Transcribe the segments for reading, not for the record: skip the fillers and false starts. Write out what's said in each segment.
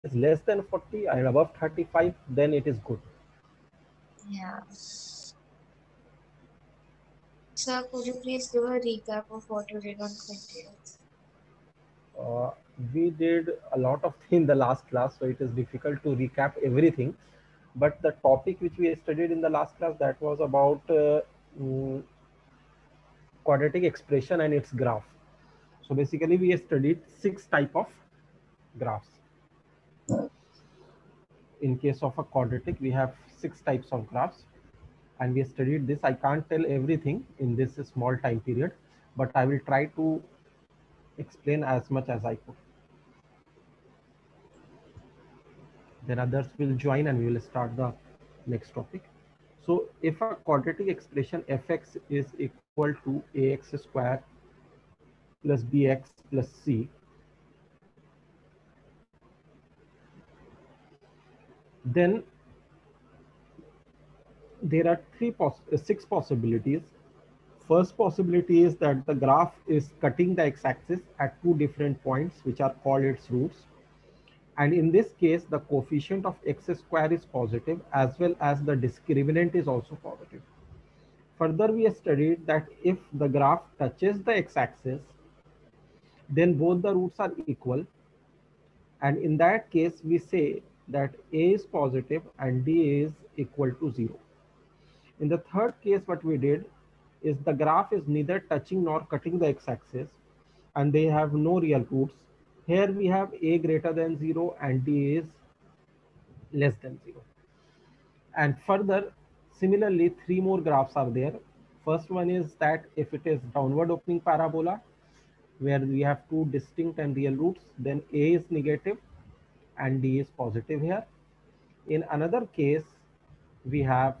is less than 40 and above 35, then it is good. Yeah. Sir, could you please give a recap of what you did on 20th? Uh, we did a lot of things in the last class, so it is difficult to recap everything. But the topic which we studied in the last class, that was about mm, quadratic expression and its graph. So basically, we studied 6 type of graphs. In case of a quadratic, we have 6 types of graphs, and we studied this. I can't tell everything in this small time period, but I will try to explain as much as I could. Then others will join and we will start the next topic. So if a quadratic expression fx is equal to ax square plus bx plus c, then there are 6 possibilities. First possibility is that the graph is cutting the x-axis at 2 different points, which are called its roots. And in this case, the coefficient of x square is positive, as well as the discriminant is also positive. Further, we studied that if the graph touches the x-axis, then both the roots are equal. And in that case, we say that a is positive and d is equal to 0. In the third case, what we did is the graph is neither touching nor cutting the x-axis, and they have no real roots. Here we have a greater than 0 and d is less than 0. And further, similarly, 3 more graphs are there. First one is that if it is downward opening parabola, where we have 2 distinct and real roots, then a is negative and d is positive here. In another case, we have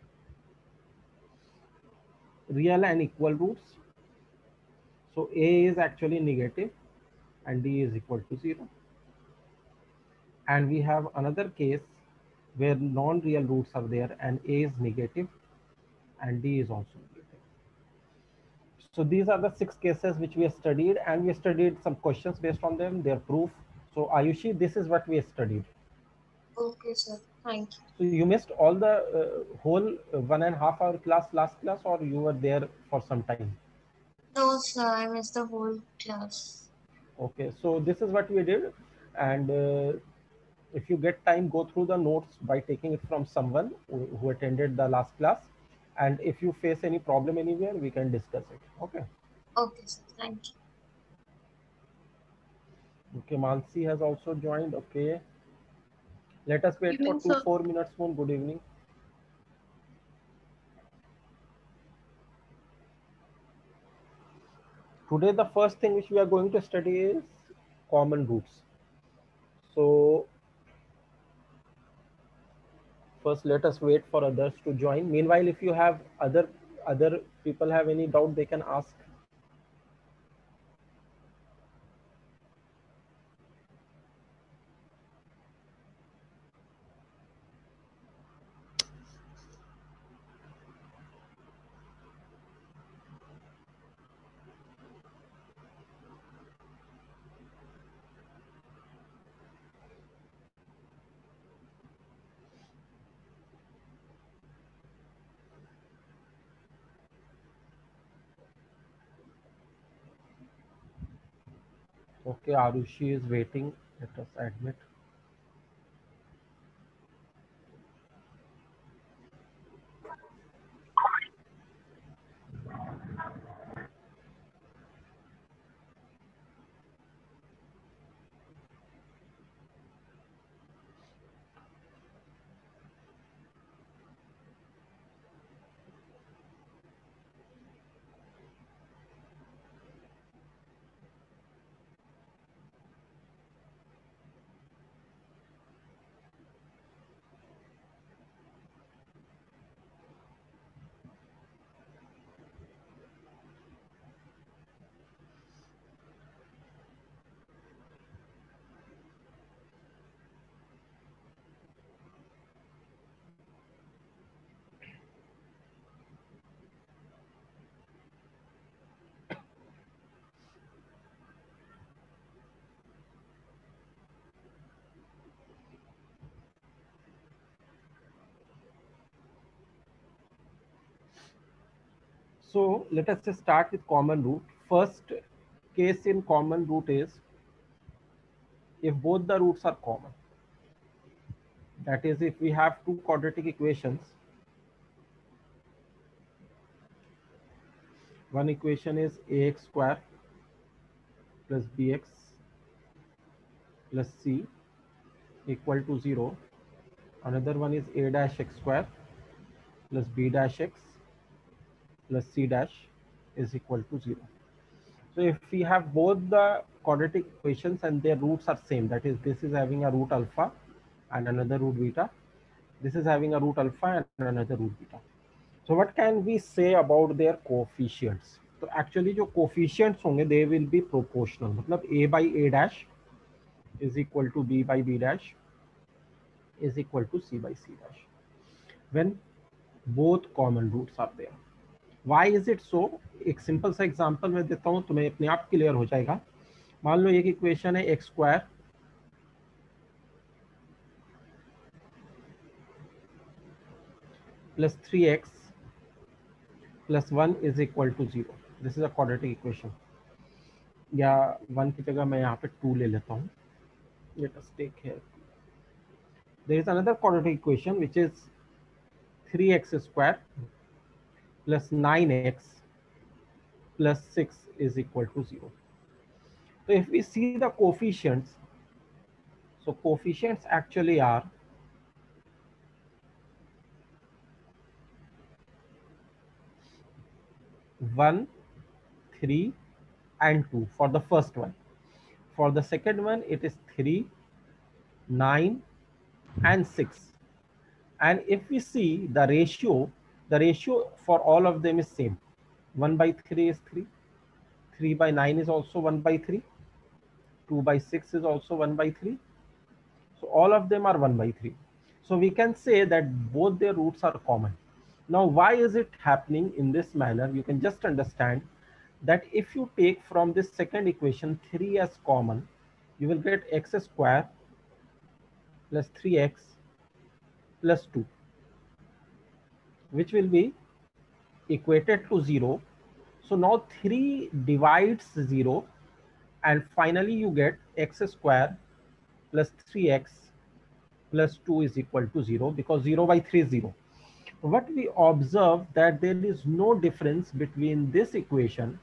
real and equal roots. So a is actually negative and d is equal to 0. And we have another case where non-real roots are there and a is negative and d is also negative. So these are the 6 cases which we have studied, and we studied some questions based on them, their proof. So Ayushi, this is what we studied. Okay, sir. Thank you. So you missed all the whole 1.5 hour class last class, or you were there for some time? No, sir, I missed the whole class. Okay, so this is what we did. And if you get time, go through the notes by taking it from someone who attended the last class. And if you face any problem anywhere, we can discuss it. Okay. Okay, sir. Thank you. Okay, Mansi has also joined. Okay. Let us wait for Evening, two, sir. 4 minutes more. Good evening. Today, the first thing which we are going to study is common roots. So first, let us wait for others to join. Meanwhile, if you have other people have any doubt, they can ask. Okay, Arushi is waiting. Let us admit. So let us just start with common root. First case in common root is if both the roots are common. That is, if we have two quadratic equations, one equation is ax square plus bx plus c equal to 0. Another one is a dash x square plus b dash x plus c dash is equal to 0. So if we have both the quadratic equations and their roots are same, that is, this is having a root alpha and another root beta, this is having a root alpha and another root beta. So what can we say about their coefficients? तो actually जो coefficients होंगे they will be proportional. मतलब a by a dash is equal to b by b dash is equal to c by c dash when both common roots are there. Why is it so? एक simple सा example मैं देता हूं, तुम्हें अपने आप clear हो जाएगा. मान लो एक इक्वेशन है x square plus 3x plus 1 is equal to 0. This is a quadratic equation. या 1 की जगह मैं यहाँ पे 2 ले लेता हूँ. Let us take here. There is another quadratic equation which is 3x square plus 9x plus 6 is equal to 0. So if we see the coefficients, so coefficients actually are 1, 3 and 2 for the first one. For the second one, it is 3, 9 and 6. And if we see the ratio for all of them is same. 1 by 3 is 3. 3 by 9 is also 1 by 3. 2 by 6 is also 1 by 3. So all of them are 1 by 3. So we can say that both their roots are common. Now, why is it happening in this manner? You can just understand that if you take from this second equation 3 as common, you will get x square plus 3x plus 2, which will be equated to 0. So now 3 divides 0 and finally you get x square plus 3x plus 2 is equal to 0 because 0 by 3 is 0. What we observe that there is no difference between this equation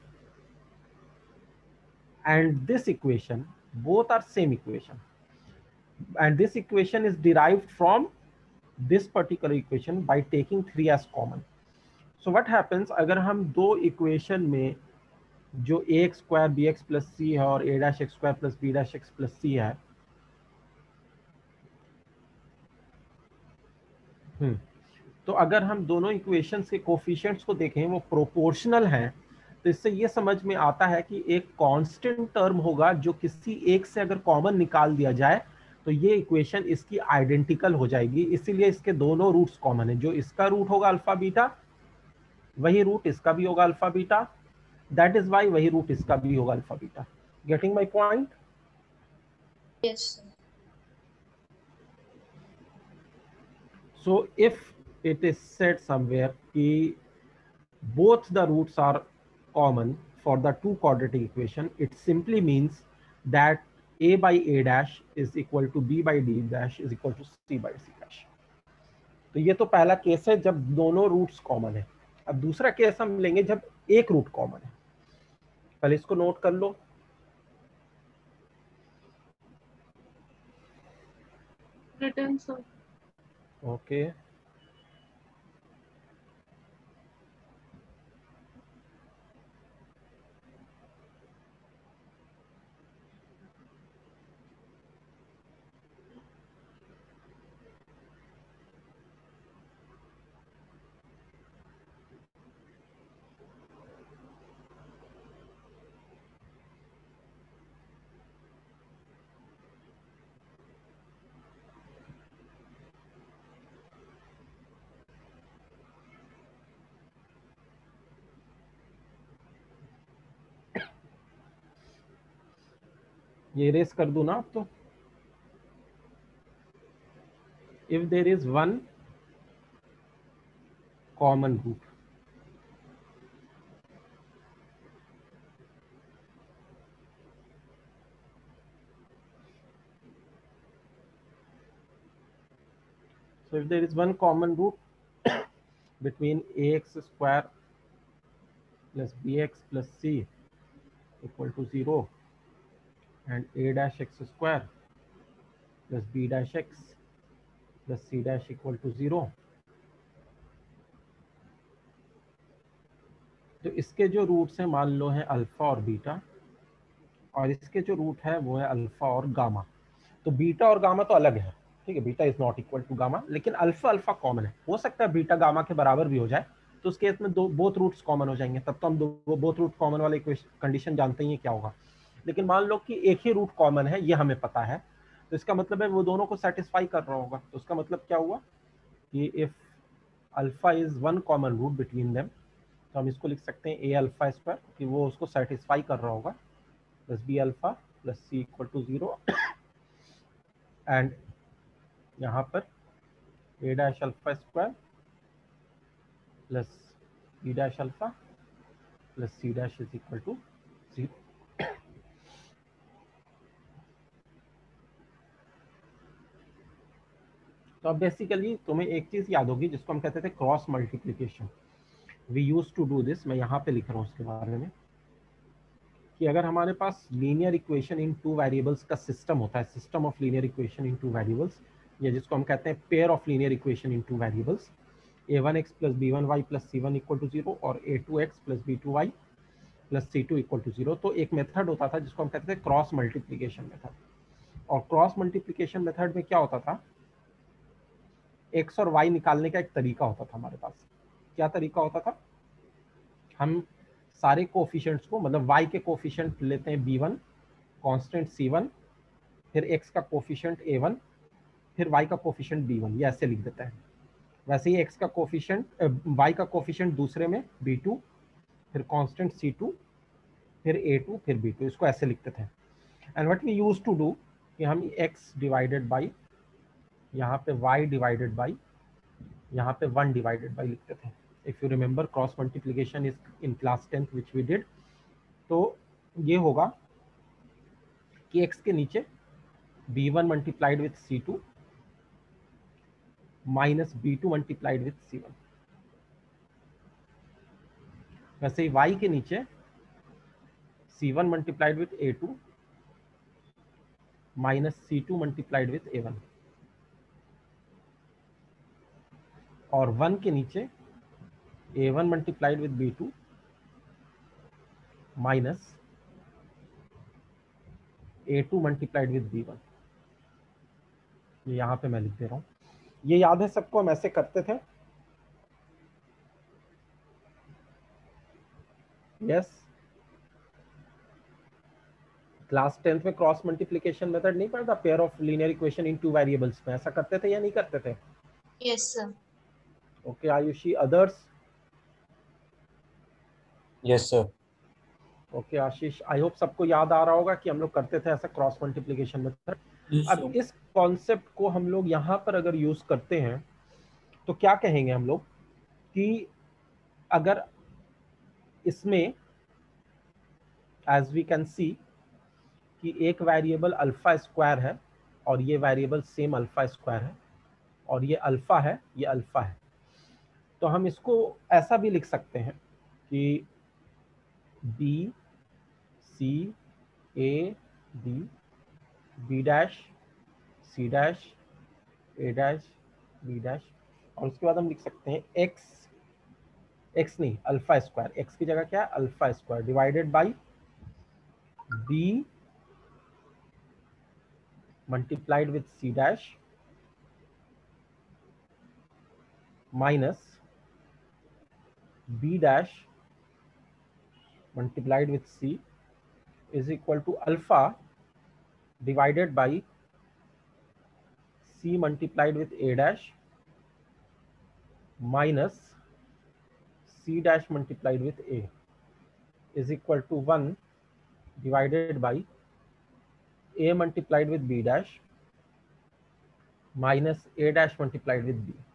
and this equation. Both are same equation. And this equation is derived from this particular equation by taking 3 as common. So what happens अगर हम दो equation में जो ax square bx plus c है और a dash x square plus b dash x plus c है, तो अगर हम दोनों इक्वेशंस के कोफिशिएंट्स को देखें वो प्रोपोर्शनल हैं, तो इससे ये समझ में आता है कि एक कांस्टेंट टर्म होगा जो किसी एक से अगर कॉमन निकाल दिया जाए तो ये इक्वेशन इसकी आइडेंटिकल हो जाएगी. इसीलिए इसके दोनों रूट्स कॉमन है. जो इसका रूट होगा अल्फा बीटा वही रूट इसका भी होगा alpha beta. That is why वही रूट इसका भी होगा alpha beta. Getting my point? Yes, sir. So if it is said somewhere कि both the roots are common for the two quadratic equation, it simply means that a by a dash is equal to b by d dash is equal to c by c dash. तो ये तो पहला case है जब दोनों roots common है. अब दूसरा केस हम लेंगे जब एक रूट कॉमन है. पहले इसको नोट कर लो. Written, sir. ओके. ये रेस कर दूं ना अब तो. If there is one common root, So if there is one common root between ax square plus bx plus c equal to 0 and a dash x square plus b dash x plus c dash equal to 0, तो इसके जो roots हैं मान लो हैं alpha और beta, और इसके जो रूट है वो है अल्फा और गामा। तो बीटा और गामा तो अलग है, ठीक है, beta is not equal to gamma, लेकिन अल्फा अल्फा कॉमन है। हो सकता है बीटा गामा के बराबर भी हो जाए, तो उस केस में बोथ रूट्स कॉमन हो जाएंगे, तब तो हम बोथ रूट कॉमन वाले कंडीशन जानते ही हैं क्या होगा। लेकिन मान लो कि एक ही रूट कॉमन है, ये हमें पता है, तो इसका मतलब है वो दोनों को सेटिस्फाई कर रहा होगा। तो उसका मतलब क्या हुआ कि if alpha is one common root between them, तो हम इसको लिख सकते हैं ए अल्फा स्क्वायर, कि वो उसको सेटिस्फाई कर रहा होगा, plus b alpha plus c equal to 0, and यहाँ पर a dash alpha square plus b dash alpha plus c dash is equal to 0। तो अब बेसिकली तुम्हें एक चीज याद होगी जिसको हम कहते थे cross multiplication. We use to do this, मैं यहाँ पे लिख रहा हूँ उसके बारे में, कि अगर हमारे पास linear equation in two variables का सिस्टम होता है, system of linear equation in two variables, या जिसको हम कहते हैं pair of linear equation in two variables, a1x plus b1y plus c1 equal to 0 और a2x plus b2y plus c2 equal to 0, तो एक मेथड होता था जिसको हम कहते थे क्रॉस मल्टीप्लीकेशन मेथड। और क्रॉस मल्टीप्लीकेशन मेथड में क्या होता था, x और y निकालने का एक तरीका होता था हमारे पास। क्या तरीका होता था, हम सारे कोफिशिएंट्स को, मतलब y के कोफिशिएंट लेते हैं b1, कांस्टेंट c1, फिर x का कोफिशिएंट a1, फिर y का कोफिशिएंट b1, ये ऐसे लिख देता है। वैसे ही x का कोफिशिएंट, y का कोफिशिएंट दूसरे में b2, फिर कांस्टेंट c2, फिर a2, फिर b2, इसको ऐसे लिखते थे। And what we use to do, कि हम x डिवाइडेड बाई, यहाँ पे y डिवाइडेड बाई, यहाँ पे 1 डिवाइडेड बाई लिखते थे। If you remember cross multiplication is in class 10th which we did, तो ये होगा कि x के नीचे b1 multiplied with c2 minus b2 multiplied with c1। वैसे ही y के नीचे c1 multiplied with a2 minus c2 multiplied with a1, और 1 के नीचे a1 multiplied with b2 minus a2 multiplied with b1। ये यहाँ पे मैं लिख दे रहा हूँ, ये याद है सबको, हम ऐसे करते थे। यस, क्लास 10th में क्रॉस मल्टीप्लिकेशन मेथड नहीं पढ़ा था, pair of linear equation in two variables में, ऐसा करते थे या नहीं करते थे? Yes sir. Okay Ayushi, others? Yes sir. Okay Ashish, I hope सबको याद आ रहा होगा कि हम लोग करते थे ऐसा क्रॉस मल्टीप्लिकेशन मेथड। अब इस कॉन्सेप्ट को हम लोग यहाँ पर अगर यूज करते हैं तो क्या कहेंगे हम लोग, कि अगर इसमें एज वी कैन सी कि एक वेरिएबल अल्फा स्क्वायर है और ये वेरिएबल सेम अल्फा स्क्वायर है, और ये अल्फा है, ये अल्फा है, तो हम इसको ऐसा भी लिख सकते हैं कि b c a d, b dash c dash a dash b dash, और उसके बाद हम लिख सकते हैं एक्स नहीं, अल्फा स्क्वायर, एक्स की जगह क्या है, alpha square, divided by b multiplied with c dash minus b dash multiplied with c is equal to alpha divided by c multiplied with a dash minus c dash multiplied with a is equal to 1 divided by a multiplied with b dash minus a dash multiplied with b।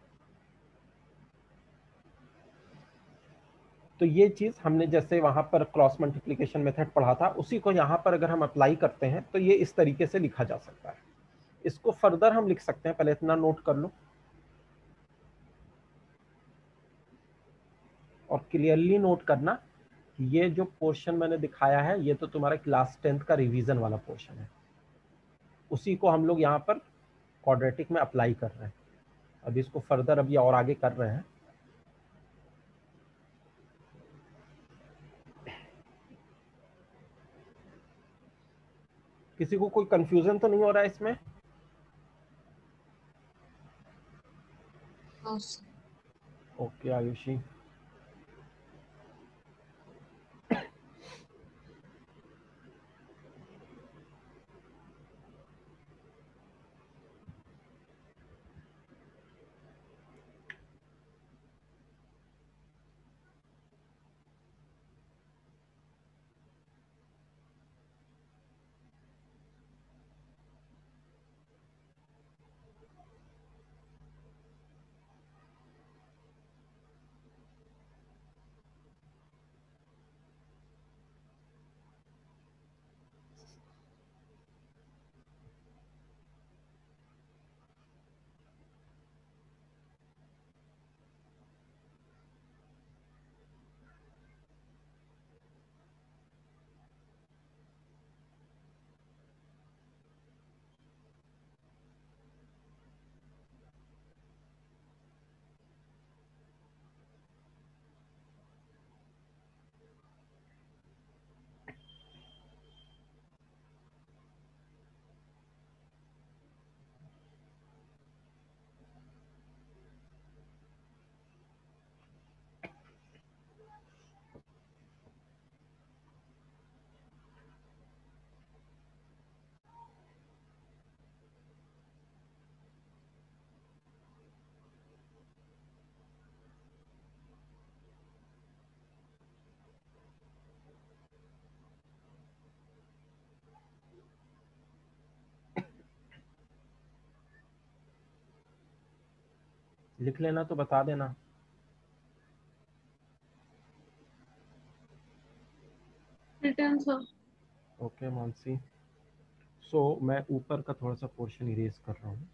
तो ये चीज हमने जैसे वहां पर cross multiplication method पढ़ा था, उसी को यहाँ पर अगर हम अप्लाई करते हैं तो ये इस तरीके से लिखा जा सकता है। इसको फर्दर हम लिख सकते हैं, पहले इतना नोट कर लो और क्लियरली नोट करना कि ये जो पोर्शन मैंने दिखाया है ये तो तुम्हारा क्लास 10th का रिवीजन वाला पोर्शन है, उसी को हम लोग यहाँ पर क्वाड्रेटिक में अप्लाई कर रहे हैं। अभी इसको फर्दर अभी और आगे कर रहे हैं। किसी को कोई कंफ्यूजन तो नहीं हो रहा है इसमें? हाँ सर। ओके आयुषी। लिख लेना तो बता देना। Written sir. Okay Mansi. So मैं ऊपर का थोड़ा सा पोर्शन इरेज कर रहा हूँ।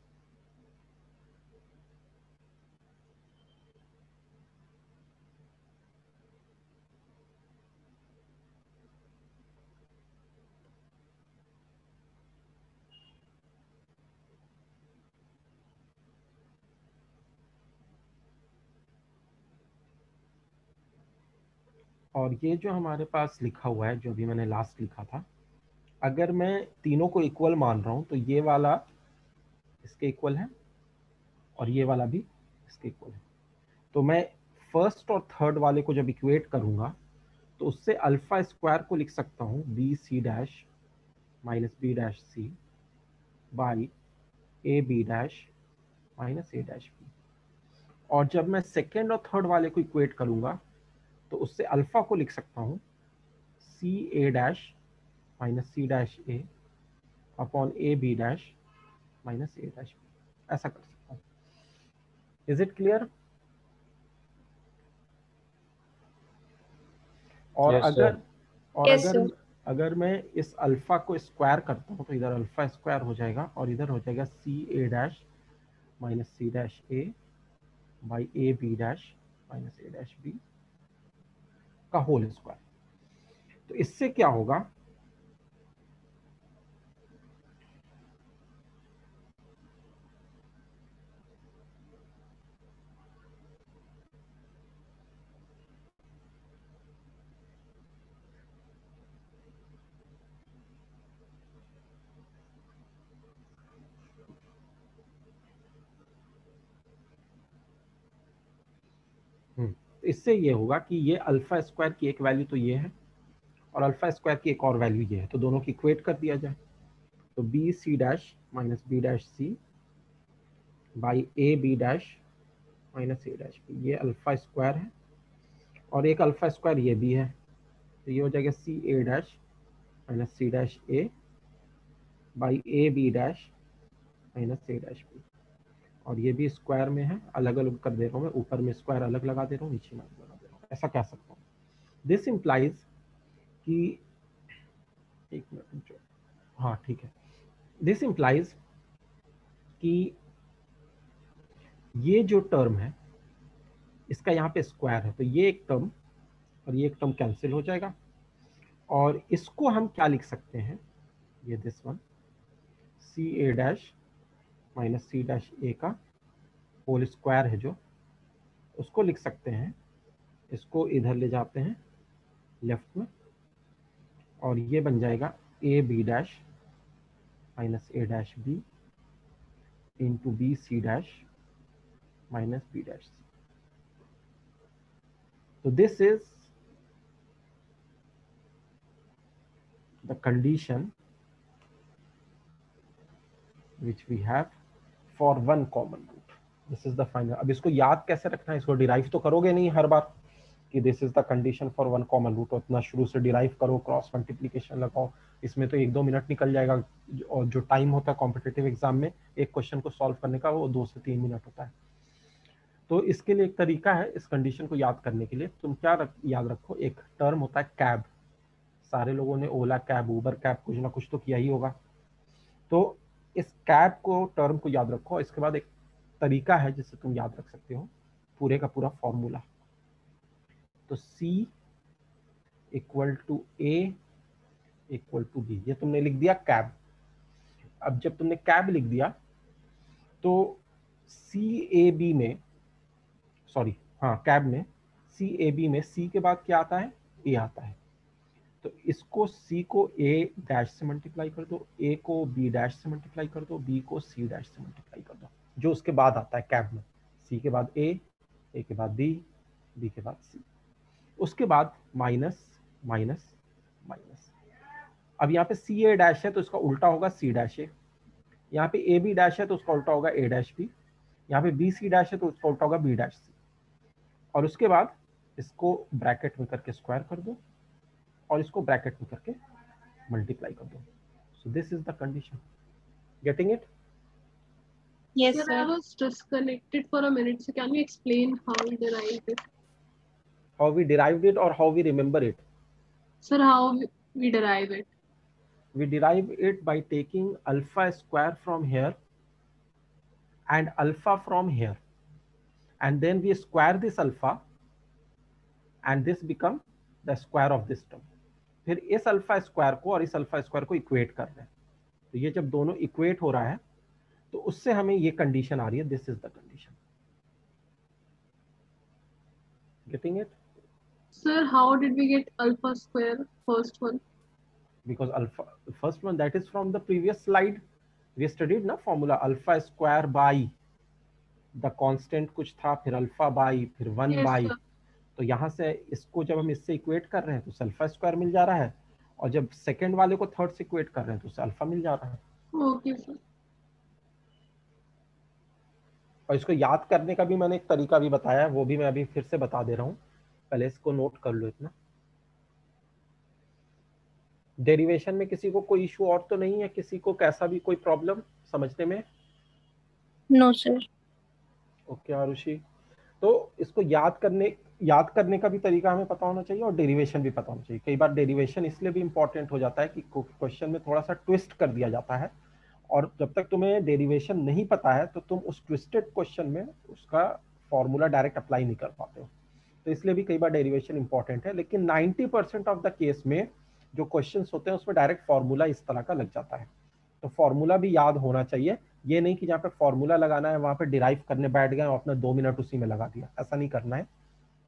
और ये जो हमारे पास लिखा हुआ है, जो अभी मैंने लास्ट लिखा था, अगर मैं तीनों को इक्वल मान रहा हूं तो ये वाला इसके इक्वल है और ये वाला भी इसके इक्वल है। तो मैं फर्स्ट और थर्ड वाले को जब इक्वेट करूंगा तो उससे अल्फा स्क्वायर को लिख सकता हूं b c dash minus b dash c by a b dash minus a dash b. और जब मैं सेकेंड और थर्ड वाले को इक्वेट करूंगा तो उससे अल्फा को लिख सकता हूं c a dash minus c dash a upon a b dash minus a dash b. ऐसा कर सकता हूं। Is it clear? और यस अगर सर। और यस अगर सर। अगर मैं इस अल्फा को स्क्वायर करता हूं तो इधर अल्फा स्क्वायर हो जाएगा और इधर हो जाएगा c a dash minus c dash a by a b dash minus a dash b का होल स्क्वायर। तो इससे क्या होगा, इससे ये होगा कि ये अल्फा स्क्वायर की एक वैल्यू तो ये है और अल्फा स्क्वायर की एक और वैल्यू ये है, तो दोनों की इक्वेट कर दिया जाए। तो b c dash minus b dash c by a b dash minus a dash b, ये अल्फा स्क्वायर है और एक अल्फा स्क्वायर ये भी है, तो ये हो जाएगा c a dash minus c dash a by a b dash minus c dash b. और ये भी स्क्वायर में है, अलग अलग कर दे रहा हूँ मैं, ऊपर में स्क्वायर अलग लगा दे रहा हूँ, नीचे में अलग लगा दे रहा हूँ, ऐसा कह सकता हूँ। दिस इम्प्लाइज कि एक मिनट, हाँ ठीक है, दिस इम्प्लाइज कि ये जो टर्म है इसका यहाँ पे स्क्वायर है, तो ये एक टर्म और ये एक टर्म कैंसिल हो जाएगा, और इसको हम क्या लिख सकते हैं, ये this one c a dash minus c dash a का होल स्क्वायर है जो, उसको लिख सकते हैं, इसको इधर ले जाते हैं लेफ्ट में, और ये बन जाएगा a b dash minus a dash b into b c dash minus b dash c. So this is the condition which we have for one common root. This is the final. अब इसको याद कैसे रखना है, इसको derive तो करोगे नहीं हर बार कि this is the condition for one common root, उतना शुरू से डिराइव करो, क्रॉस मल्टीप्लीकेशन लगाओ, इसमें तो 1-2 मिनट निकल जाएगा, और जो टाइम होता है कॉम्पिटिटिव एग्जाम में एक क्वेश्चन को सॉल्व करने का वो 2 से 3 मिनट होता है. तो इसके लिए एक तरीका है इस कंडीशन को याद करने के लिए, तुम क्या याद रखो, एक टर्म होता है कैब. सारे लोगों ने ओला कैब, उबर कैब कुछ ना कुछ तो किया ही होगा. तो इस कैब को, टर्म को याद रखो. इसके बाद एक तरीका है जिससे तुम याद रख सकते हो पूरे का पूरा फॉर्मूला. तो C equal to A equal to B, ये तुमने लिख दिया कैब. अब जब तुमने कैब लिख दिया तो CAB में, सॉरी हाँ कैब में, CAB में C के बाद क्या आता है, A आता है. तो इसको C को A डैश से मल्टीप्लाई कर दो, A को B डैश से मल्टीप्लाई कर दो, B को C डैश से मल्टीप्लाई कर दो, जो उसके बाद आता है कैब में. C के बाद A के बाद B के बाद C, उसके बाद माइनस माइनस माइनस. अब यहाँ पे CA डैश है तो इसका उल्टा होगा C डैश A, यहाँ पे AB डैश है तो उसका उल्टा होगा A डैश B, यहाँ पे BC डैश है तो उसका उल्टा होगा B डैश C, और उसके बाद इसको ब्रैकेट में करके स्क्वायर कर दो और इसको ब्रैकेट में करके मल्टीप्लाई कर दो. So this is the condition. Getting it? Yes, Sir, I sir. was disconnected for a minute. So can you explain how we derived it? How we derived it or how we remember it? Sir, how we derive it? We derive it by taking alpha square from here and alpha from here, and then we square this alpha and this become the square of this term. फिर इस alpha square को और इस alpha square को equate कर रहे हैं, तो ये जब दोनों इक्वेट हो रहा है तो उससे हमें ये कंडीशन आ रही है, this is the condition. Getting it? Sir, how did we get alpha square, first one? Because alpha, first one, that is from the previous slide we studied ना, formula alpha square by the constant कुछ था, फिर alpha by, फिर 1 Yes, by. sir. तो यहाँ से इसको जब हम इससे इक्वेट कर रहे हैं तो अल्फा स्क्वायर मिल जा रहा है, और जब सेकंड वाले को थर्ड से इक्वेट कर रहे हैं तो अल्फा मिल जा रहा है. Okay, sir. और इसको याद करने का भी मैंने एक तरीका भी बताया है, वो भी मैं अभी फिर से बता दे रहा हूँ, पहले इसको नोट कर लो. इतना डेरिवेशन में किसी को कोई इशू और तो नहीं है, किसी को कैसा भी कोई प्रॉब्लम समझने में? No, sir. ओके आरुषि. तो इसको याद करने का भी तरीका हमें पता होना चाहिए और डेरिवेशन भी पता होना चाहिए. कई बार डेरिवेशन इसलिए भी इंपॉर्टेंट हो जाता है कि क्वेश्चन में थोड़ा सा ट्विस्ट कर दिया जाता है, और जब तक तुम्हें डेरिवेशन नहीं पता है तो तुम उस ट्विस्टेड क्वेश्चन में उसका फॉर्मूला डायरेक्ट अप्लाई नहीं कर पाते हो. तो इसलिए भी कई बार डेरिवेशन इंपॉर्टेंट है, लेकिन 90% ऑफ द केस में जो क्वेश्चंस होते हैं उसमें डायरेक्ट फॉर्मूला इस तरह का लग जाता है. तो फॉर्मूला भी याद होना चाहिए, ये नहीं कि जहाँ पे फॉर्मूला लगाना है वहां पे डिराइव करने बैठ गए और अपना 2 मिनट उसी में लगा दिया, ऐसा नहीं करना है.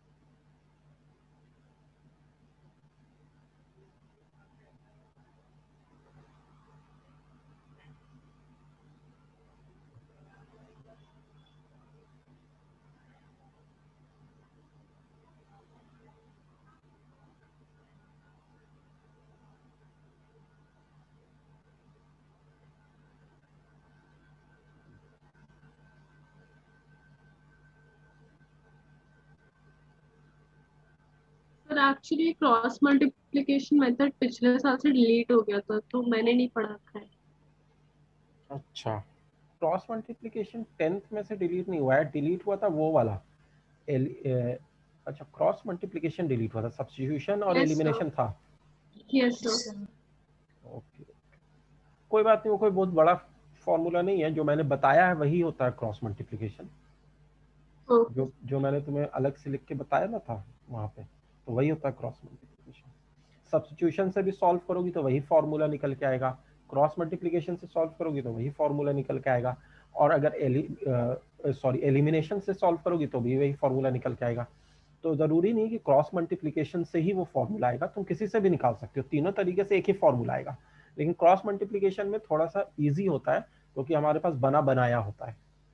Sir, actually cross multiplication method पिछले साल से डिलीट हो गया था, तो मैंने नहीं पढ़ा था. अच्छा, क्रॉस मल्टीप्लिकेशन 10th में से डिलीट नहीं हुआ है, डिलीट हुआ था वो वाला अच्छा, क्रॉस मल्टीप्लिकेशन डिलीट हुआ था, सब्स्टिट्यूशन और Yes, एलिमिनेशन था. Yes, sir. Yes, sir. Okay, कोई बात नहीं, वो कोई बहुत बड़ा फॉर्मूला नहीं है, जो मैंने बताया है वही होता है क्रॉस मल्टीप्लिकेशन. ओके जो मैंने तुम्हें अलग से लिख के बताया ना था वहां पे, तो वही होता है क्रॉस मल्टीप्लिकेशन। सब्स्टिट्यूशन से भी सॉल्व करोगी तो वही फॉर्मूला निकल के आएगा, क्रॉस मल्टीप्लिकेशन से सॉल्व करोगी तो वही फॉर्मूला निकल के आएगा, और अगर एलिमिनेशन से सॉल्व करोगी तो भी वही फॉर्मूला निकल के आएगा। तो जरूरी नहीं कि क्रॉस मल्टीप्लिकेशन से ही वो फॉर्मूला आएगा, तुम किसी से भी निकाल सकते हो, तीनों तरीके से एक ही फॉर्मूला आएगा। लेकिन क्रॉस मल्टीप्लिकेशन में थोड़ा सा इजी होता है क्योंकि हमारे पास बना बनाया होता है।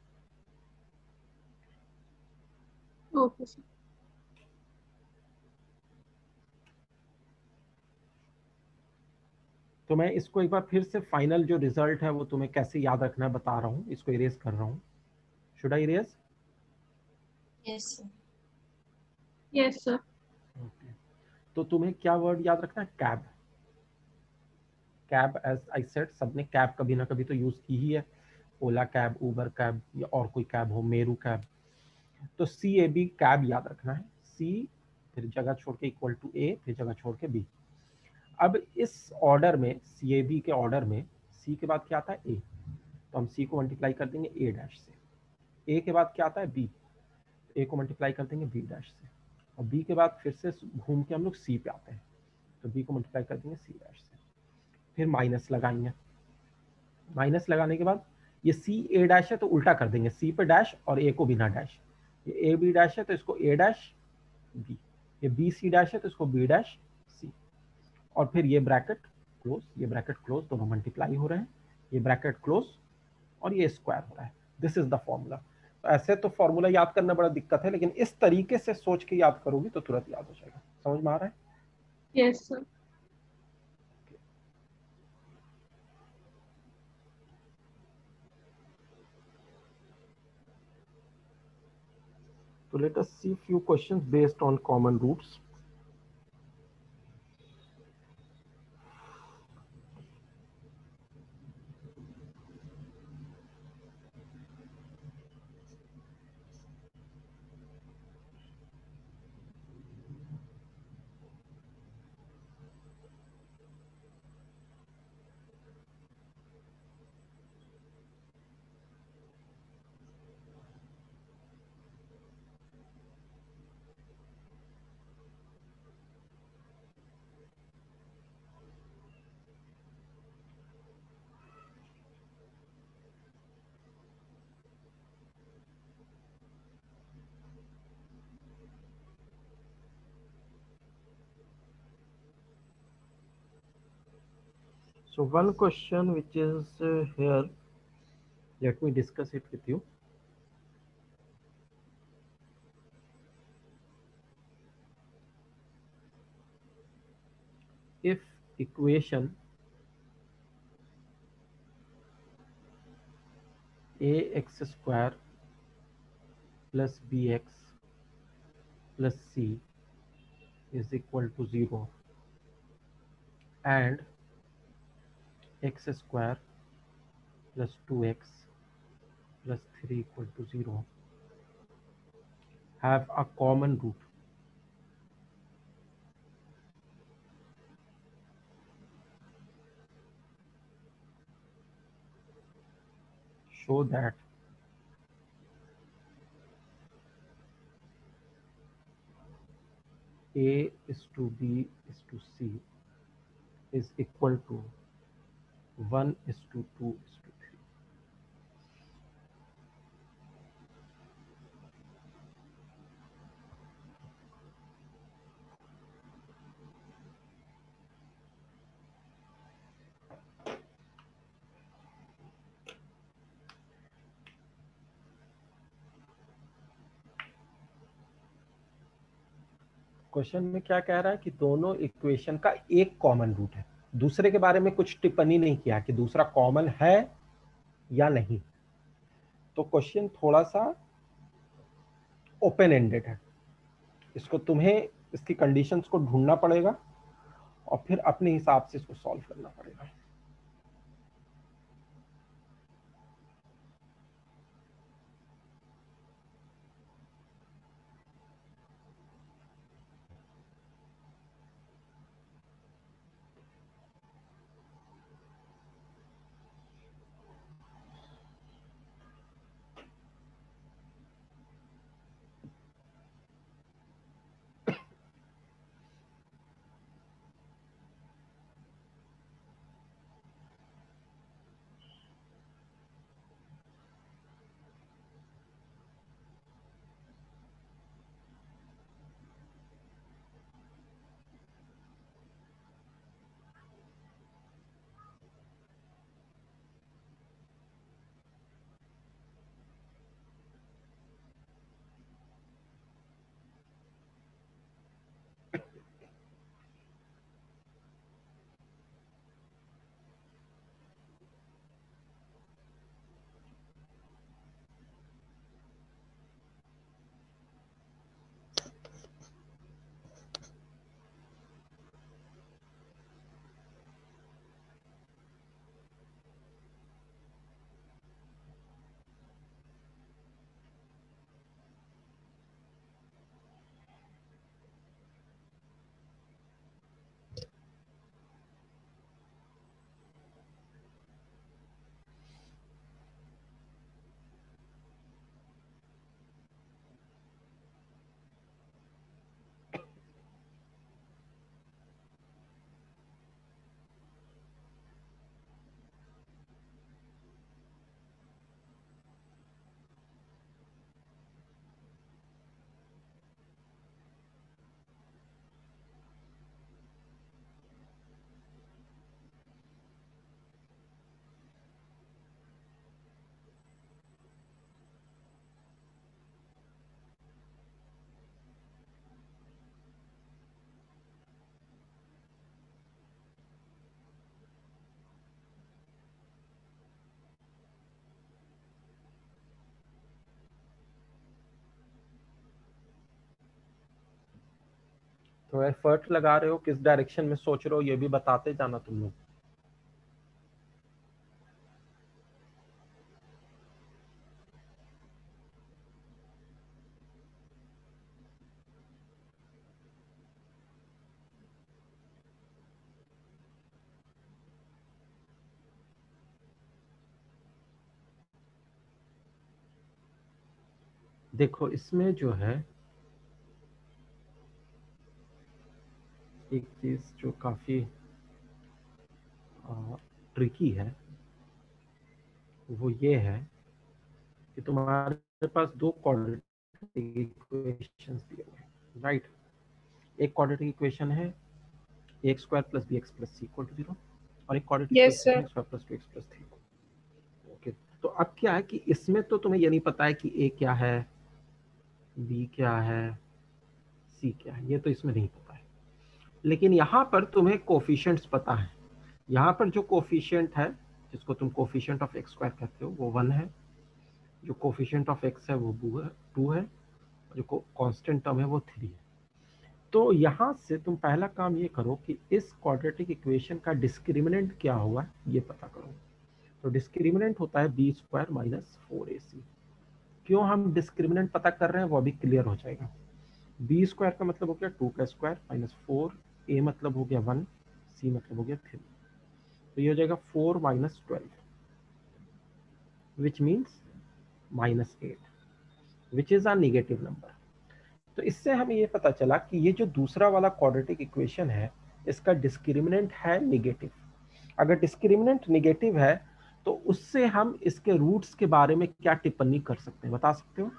Okay sir. तो मैं इसको एक बार फिर से फाइनल जो रिजल्ट है वो तुम्हें कैसे याद रखना है बता रहा हूँ, इसको इरेज कर रहा हूँ। Should I erase? Yes, sir. Yes sir. तो तुम्हें क्या वर्ड याद रखना है? Cab. Cab, as I said, सबने कैब कभी ना कभी तो यूज की ही है, ओला कैब, उबर कैब, या और कोई कैब हो, मेरू कैब। तो सी ए बी कैब याद रखना है। सी फिर जगह छोड़ के इक्वल टू ए, फिर जगह छोड़ के बी। अब इस ऑर्डर में, सी ए बी के ऑर्डर में, सी के बाद क्या आता है? ए। तो हम सी को मल्टीप्लाई कर देंगे ए डैश से। ए के बाद क्या आता है? बी। ए को मल्टीप्लाई कर देंगे बी डैश से। और बी के बाद फिर से घूम के हम लोग सी पे आते हैं, तो बी को मल्टीप्लाई कर देंगे सी डैश से। फिर माइनस लगाएंगे। माइनस लगाने के बाद ये सी ए डैश है तो उल्टा कर देंगे, सी पे डैश और ए को बिना डैश। ये ए बी डैश है तो इसको ए डैश बी, ये बी सी डैश है तो इसको बी डैश सी। और फिर ये ब्रैकेट क्लोज, ये ब्रैकेट क्लोज, दोनों मल्टीप्लाई हो रहे हैं, ये ब्रैकेट क्लोज और ये स्क्वायर हो रहा है। This is the formula. तो ऐसे तो फॉर्मूला याद करना बड़ा दिक्कत है, लेकिन इस तरीके से सोच के याद करोगी तो तुरंत याद हो जाएगा। समझ में आ रहा है? Yes sir. So let us see few questions based on common roots. So one question which is here, let me discuss it with you. If equation ax square plus bx plus c is equal to 0 and x square plus 2x plus 3 equal to 0 have a common root, show that a is to b is to c is equal to 1 is to 2 is to 3. Question में क्या कह रहा है कि दोनों equation का एक common root है, दूसरे के बारे में कुछ टिप्पणी नहीं किया कि दूसरा कॉमन है या नहीं। तो क्वेश्चन थोड़ा सा ओपन एंडेड है, इसको तुम्हें इसकी कंडीशंस को ढूंढना पड़ेगा और फिर अपने हिसाब से इसको सॉल्व करना पड़ेगा। तो एफर्ट लगा रहे हो, किस डायरेक्शन में सोच रहे हो, ये भी बताते जाना तुम लोग। देखो इसमें जो है एक चीज जो काफी ट्रिकी है वो ये है कि तुम्हारे पास दो क्वाड्रेटिक इक्वेशंस दिए हुए हैं, राइट। एक क्वाड्रेटिक इक्वेशन है x square plus b x plus c equal to 0 और एक क्वाड्रेटिक Yes, इक्वेशन है sir. X square plus 2x plus 3। Okay, तो अब क्या है कि इसमें तो तुम्हें ये नहीं पता है कि ए क्या है, बी क्या है, सी क्या है, ये तो इसमें नहीं पता है। लेकिन यहाँ पर तुम्हें कोफिशिएंट्स पता है। यहाँ पर जो कोफिशिएंट है जिसको तुम कोफिशिएंट ऑफ एक्स स्क्वायर कहते हो वो 1 है, जो कोफिशिएंट ऑफ एक्स है वो 2 है, जो कांस्टेंट टर्म है वो 3 है। तो यहाँ से तुम पहला काम ये करो कि इस क्वाड्रेटिक इक्वेशन का डिस्क्रिमिनेंट क्या होगा ये पता करो। तो डिस्क्रिमिनेंट होता है बी स्क्वायर माइनस 4ac। क्यों हम डिस्क्रिमिनेंट पता कर रहे हैं वो अभी क्लियर हो जाएगा। बी स्क्वायर का मतलब हो गया 2 का स्क्वायर माइनस 4, ए मतलब हो गया 1, सी मतलब हो गया 3। तो ये हो जाएगा 4 minus 12 which means minus 8 which is a negative number. तो इससे हमें ये पता चला कि ये जो दूसरा वाला क्वाड्रेटिक इक्वेशन है इसका डिस्क्रिमिनेंट है नेगेटिव। अगर डिस्क्रिमिनेंट नेगेटिव है तो उससे हम इसके रूट्स के बारे में क्या टिप्पणी कर सकते हैं, बता सकते हो?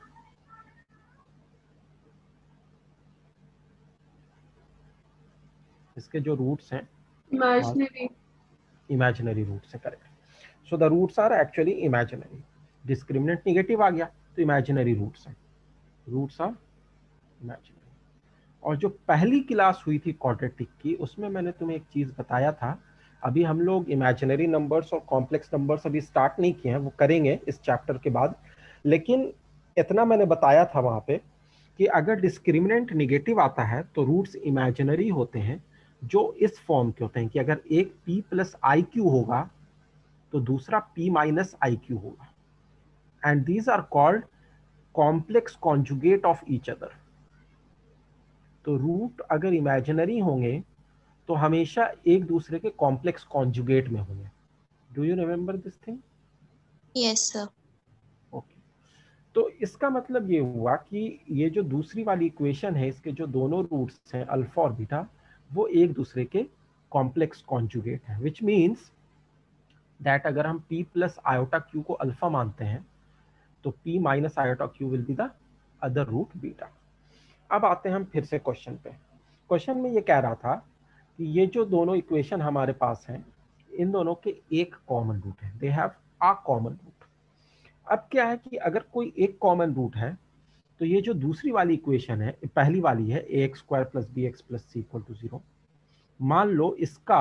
इसके जो रूट्स हैं इमेजिनरी। इमेजिनरी रूट्स है, correct. So the roots are actually imaginary. Discriminant negative आ गया तो इमेजिनरी रूट्स हैं, रूट्स आर इमेजिनरी। और जो पहली क्लास हुई थी क्वाड्रेटिक की उसमें मैंने तुम्हें एक चीज बताया था, अभी हम लोग इमेजिनरी नंबर्स और कॉम्प्लेक्स नंबर्स अभी स्टार्ट नहीं किए हैं, वो करेंगे इस चैप्टर के बाद। लेकिन इतना मैंने बताया था वहां पे कि अगर डिस्क्रिमिनेंट निगेटिव आता है तो रूट्स इमेजिनरी होते हैं, जो इस फॉर्म के होते हैं कि अगर एक p प्लस आई क्यू होगा तो दूसरा p माइनस आई क्यू होगा, and these are called complex conjugate of each other. तो रूट अगर इमेजिनरी होंगे तो हमेशा एक दूसरे के कॉम्प्लेक्स कॉन्जुगेट में होंगे। Do you remember this thing? Yes, sir. Okay, तो इसका मतलब ये हुआ कि ये जो दूसरी वाली इक्वेशन है इसके जो दोनों रूट्स हैं अल्फा और बीटा वो एक दूसरे के कॉम्प्लेक्स कॉन्जुगेट है, विच मीन्स दैट अगर हम p प्लस आयोटा क्यू को अल्फा मानते हैं तो p minus iota q will be the other root beta. अब आते हैं हम फिर से क्वेश्चन पे। क्वेश्चन में ये कह रहा था कि ये जो दोनों इक्वेशन हमारे पास हैं इन दोनों के एक कॉमन रूट है, they have a common root. अब क्या है कि अगर कोई एक कॉमन रूट है तो ये जो दूसरी वाली इक्वेशन है, पहली वाली है a x square plus b x plus c equal to 0, मान लो इसका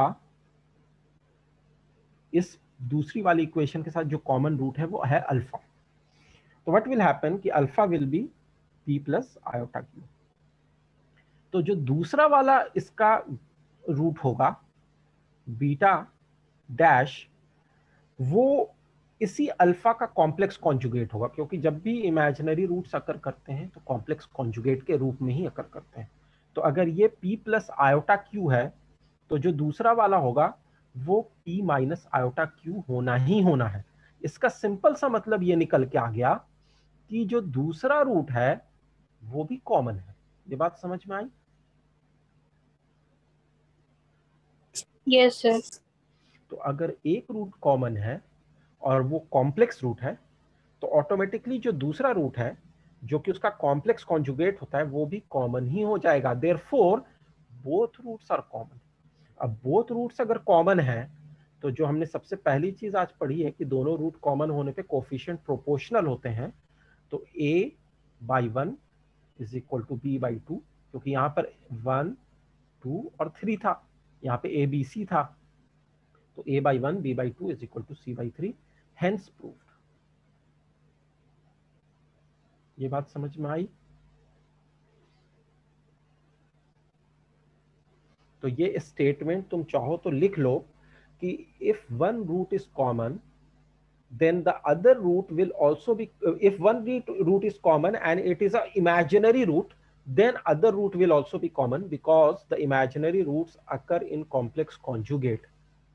इस दूसरी वाली इक्वेशन के साथ जो कॉमन रूट है वो है अल्फा। तो व्हाट विल हैपन कि alpha will be p plus iota q. तो जो दूसरा वाला इसका रूट होगा बीटा डैश, वो इसी अल्फा का कॉम्प्लेक्स कॉन्जुगेट होगा, क्योंकि जब भी इमेजिनरी रूट्स अकर करते हैं तो कॉम्प्लेक्स कॉन्जुगेट के रूप में ही अकर करते हैं। तो अगर ये p प्लस आयोटा क्यू है तो जो दूसरा वाला होगा वो p माइनस आयोटा क्यू होना ही होना है। इसका सिंपल सा मतलब ये निकल के आ गया कि जो दूसरा रूट है वो भी कॉमन है। ये बात समझ में आई? Yes, sir. तो अगर एक रूट कॉमन है और वो कॉम्प्लेक्स रूट है तो ऑटोमेटिकली जो दूसरा रूट है जो कि उसका कॉम्प्लेक्स कॉन्जुगेट होता है वो भी कॉमन ही हो जाएगा। Therefore both roots are common. अब बोथ रूट्स अगर कॉमन है तो जो हमने सबसे पहली चीज आज पढ़ी है कि दोनों रूट कॉमन होने पे कोफिशिएंट प्रोपोर्शनल होते हैं, तो a by 1 is equal to b by 2, क्योंकि यहाँ पर 1 2 और 3 था, यहाँ पे a b c था, तो a by 1 b by 2 is equal to c by 3, hence proved. ये बात समझ में आई? तो ये स्टेटमेंट तुम चाहो तो लिख लो कि if one root is common, then the other root will also be, if one root is common and it is a imaginary root, then other root will also be common, because the imaginary roots occur in complex conjugate.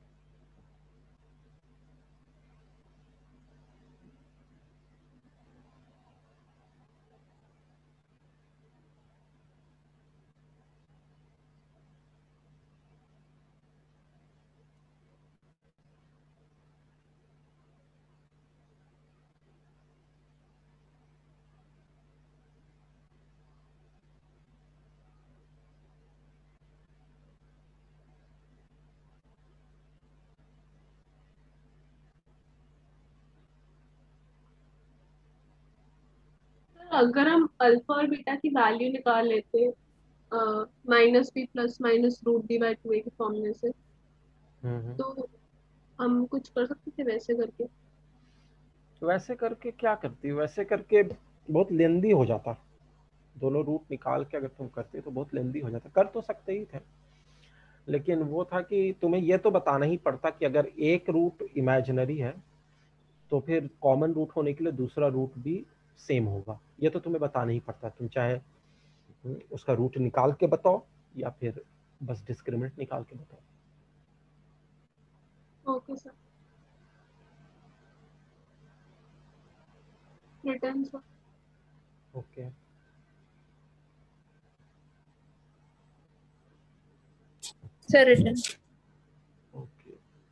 अगर हम alpha और beta की value निकाल लेते minus b plus minus root d by two a के फॉर्मूले से, हम्म। तो हम कुछ कर सकते थे वैसे करके। वैसे करके क्या करती, वैसे करके बहुत लेंदी हो जाता, दोनों रूट निकाल के अगर तुम करते तो बहुत लेंदी हो जाता। कर तो सकते ही थे, लेकिन वो था कि तुम्हें ये तो बताना ही पड़ता कि अगर एक रूट इमेजिनरी है तो फिर कॉमन रूट होने के लिए दूसरा रूट भी सेम होगा। ये तो तुम्हें बताना ही पड़ता, तुम चाहे उसका रूट निकाल के बताओ या फिर बस डिस्क्रिमिनेंट निकाल के बताओ। Okay sir, written sir. Okay. Sir, written. Okay,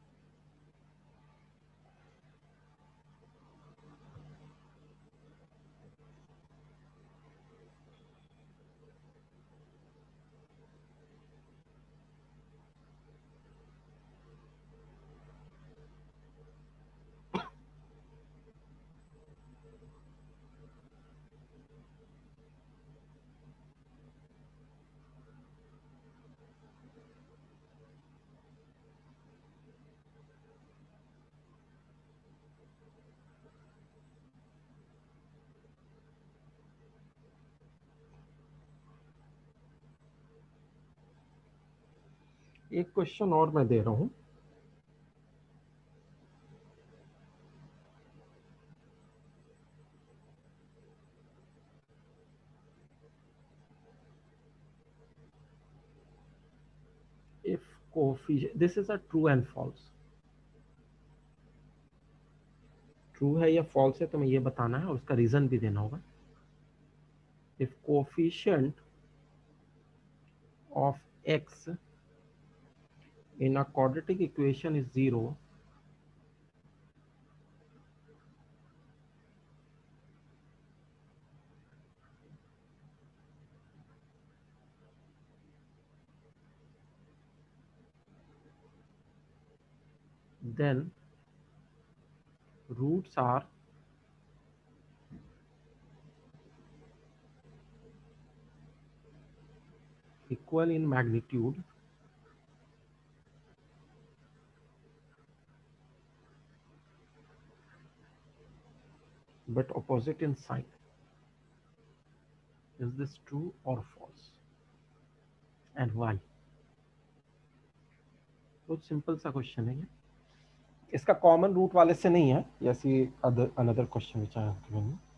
एक क्वेश्चन और मैं दे रहा हूं। if coefficient, this is a true and false, true है या फॉल्स है तुम्हें ये बताना है और उसका रीजन भी देना होगा। If coefficient of x in a quadratic equation is 0, then roots are equal in magnitude but opposite in sign. Is this true or false and why? बहुत सिंपल सा क्वेश्चन है ये, इसका कॉमन रूट वाले से नहीं है, जैसी another question which I have given you.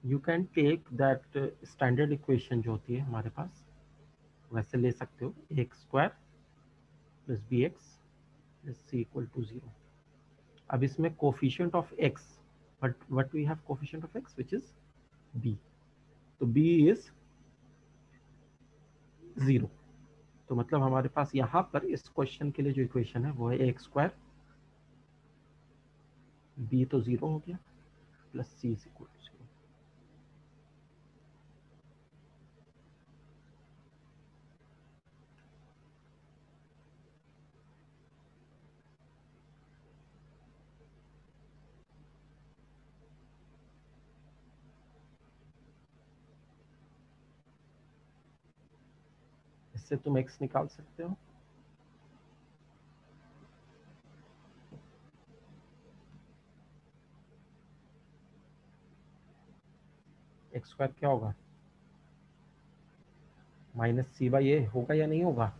You can take that standard equation जो होती है हमारे पास, वैसे ले सकते हो, x square plus b x plus c equal to 0। अब इसमें coefficient of x, but what we have coefficient of x which is b, तो बी इज 0। तो मतलब हमारे पास यहाँ पर इस क्वेश्चन के लिए जो इक्वेशन है वो है एक्स स्क्वायर, बी तो 0 हो गया, plus c is equal to 0। इससे तुम एक्स निकाल सकते हो, एक्स स्क्वायर क्या होगा, माइनस सी बाई ए होगा या नहीं होगा।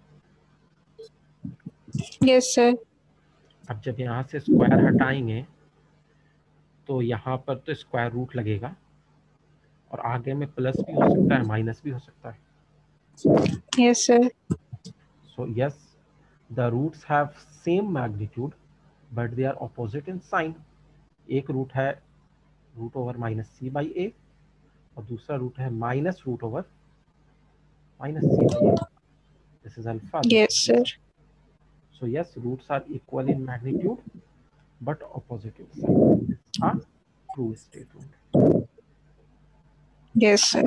Yes sir. अब जब यहाँ से स्क्वायर हटाएंगे तो यहाँ पर तो स्क्वायर रूट लगेगा, और आगे में प्लस भी हो सकता है माइनस भी हो सकता है। Yes sir. So yes, the roots have same magnitude, but they are opposite in sign. एक रूट है root over minus c by a, और दूसरा रूट है minus root over minus c by a. This is alpha. This Yes is sir. beta. So yes, roots are equal in magnitude, but opposite in sign. This is a true statement. Yes sir.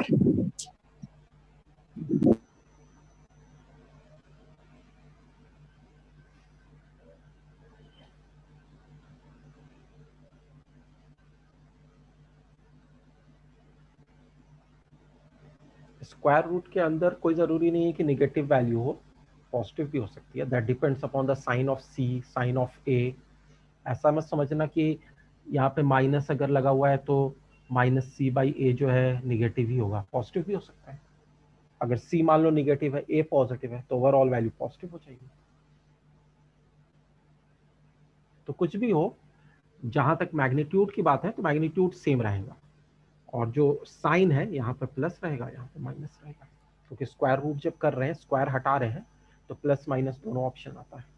Square root के अंदर कोई ज़रूरी नहीं है कि negative value हो, positive भी हो सकती है। That depends upon the sign of c, sign of a. ऐसा मत समझना कि यहाँ पे माइनस अगर लगा हुआ है तो माइनस सी बाई ए जो है निगेटिव ही होगा, पॉजिटिव भी हो सकता है। अगर सी मान लो निगेटिव है, ए पॉजिटिव है, तो ओवरऑल वैल्यू पॉजिटिव हो जाएगी। तो कुछ भी हो, जहां तक मैग्नीट्यूड की बात है तो मैग्नीट्यूड सेम रहेगा, और जो साइन है यहाँ पे प्लस रहेगा, यहाँ पे माइनस रहेगा, क्योंकि स्क्वायर रूट जब कर रहे हैं, स्क्वायर हटा रहे हैं, तो प्लस माइनस दोनों ऑप्शन आता है।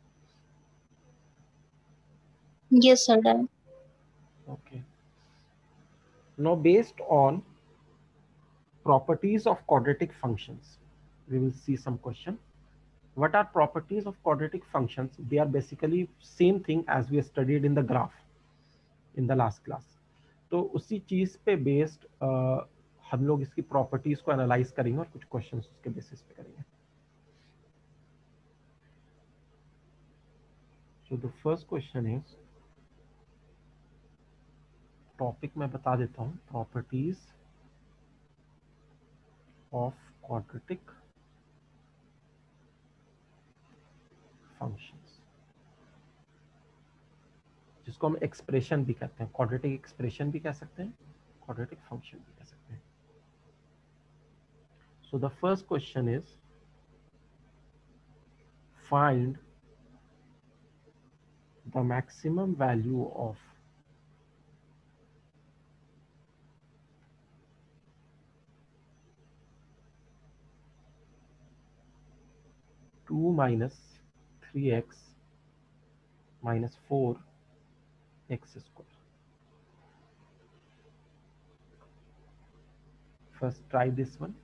Yes sir. Done. Okay. Now based on properties of quadratic functions, we will see some question. What are properties of quadratic functions? They are basically same thing as we studied in the graph in the last class. तो उसी चीज पे based हम लोग इसकी properties को analyse करेंगे और कुछ क्वेश्चंस उसके बेसिस पे करेंगे। So the first question is, topic मैं बता देता हूँ, प्रॉपर्टीज ऑफ क्वाड्रेटिक फंक्शंस, जिसको हम एक्सप्रेशन भी कहते हैं, क्वाड्रेटिक एक्सप्रेशन भी कह सकते हैं, क्वाड्रेटिक फंक्शन भी कह सकते हैं। So the first question is, find the maximum value of two minus three x minus four x square. First try this one.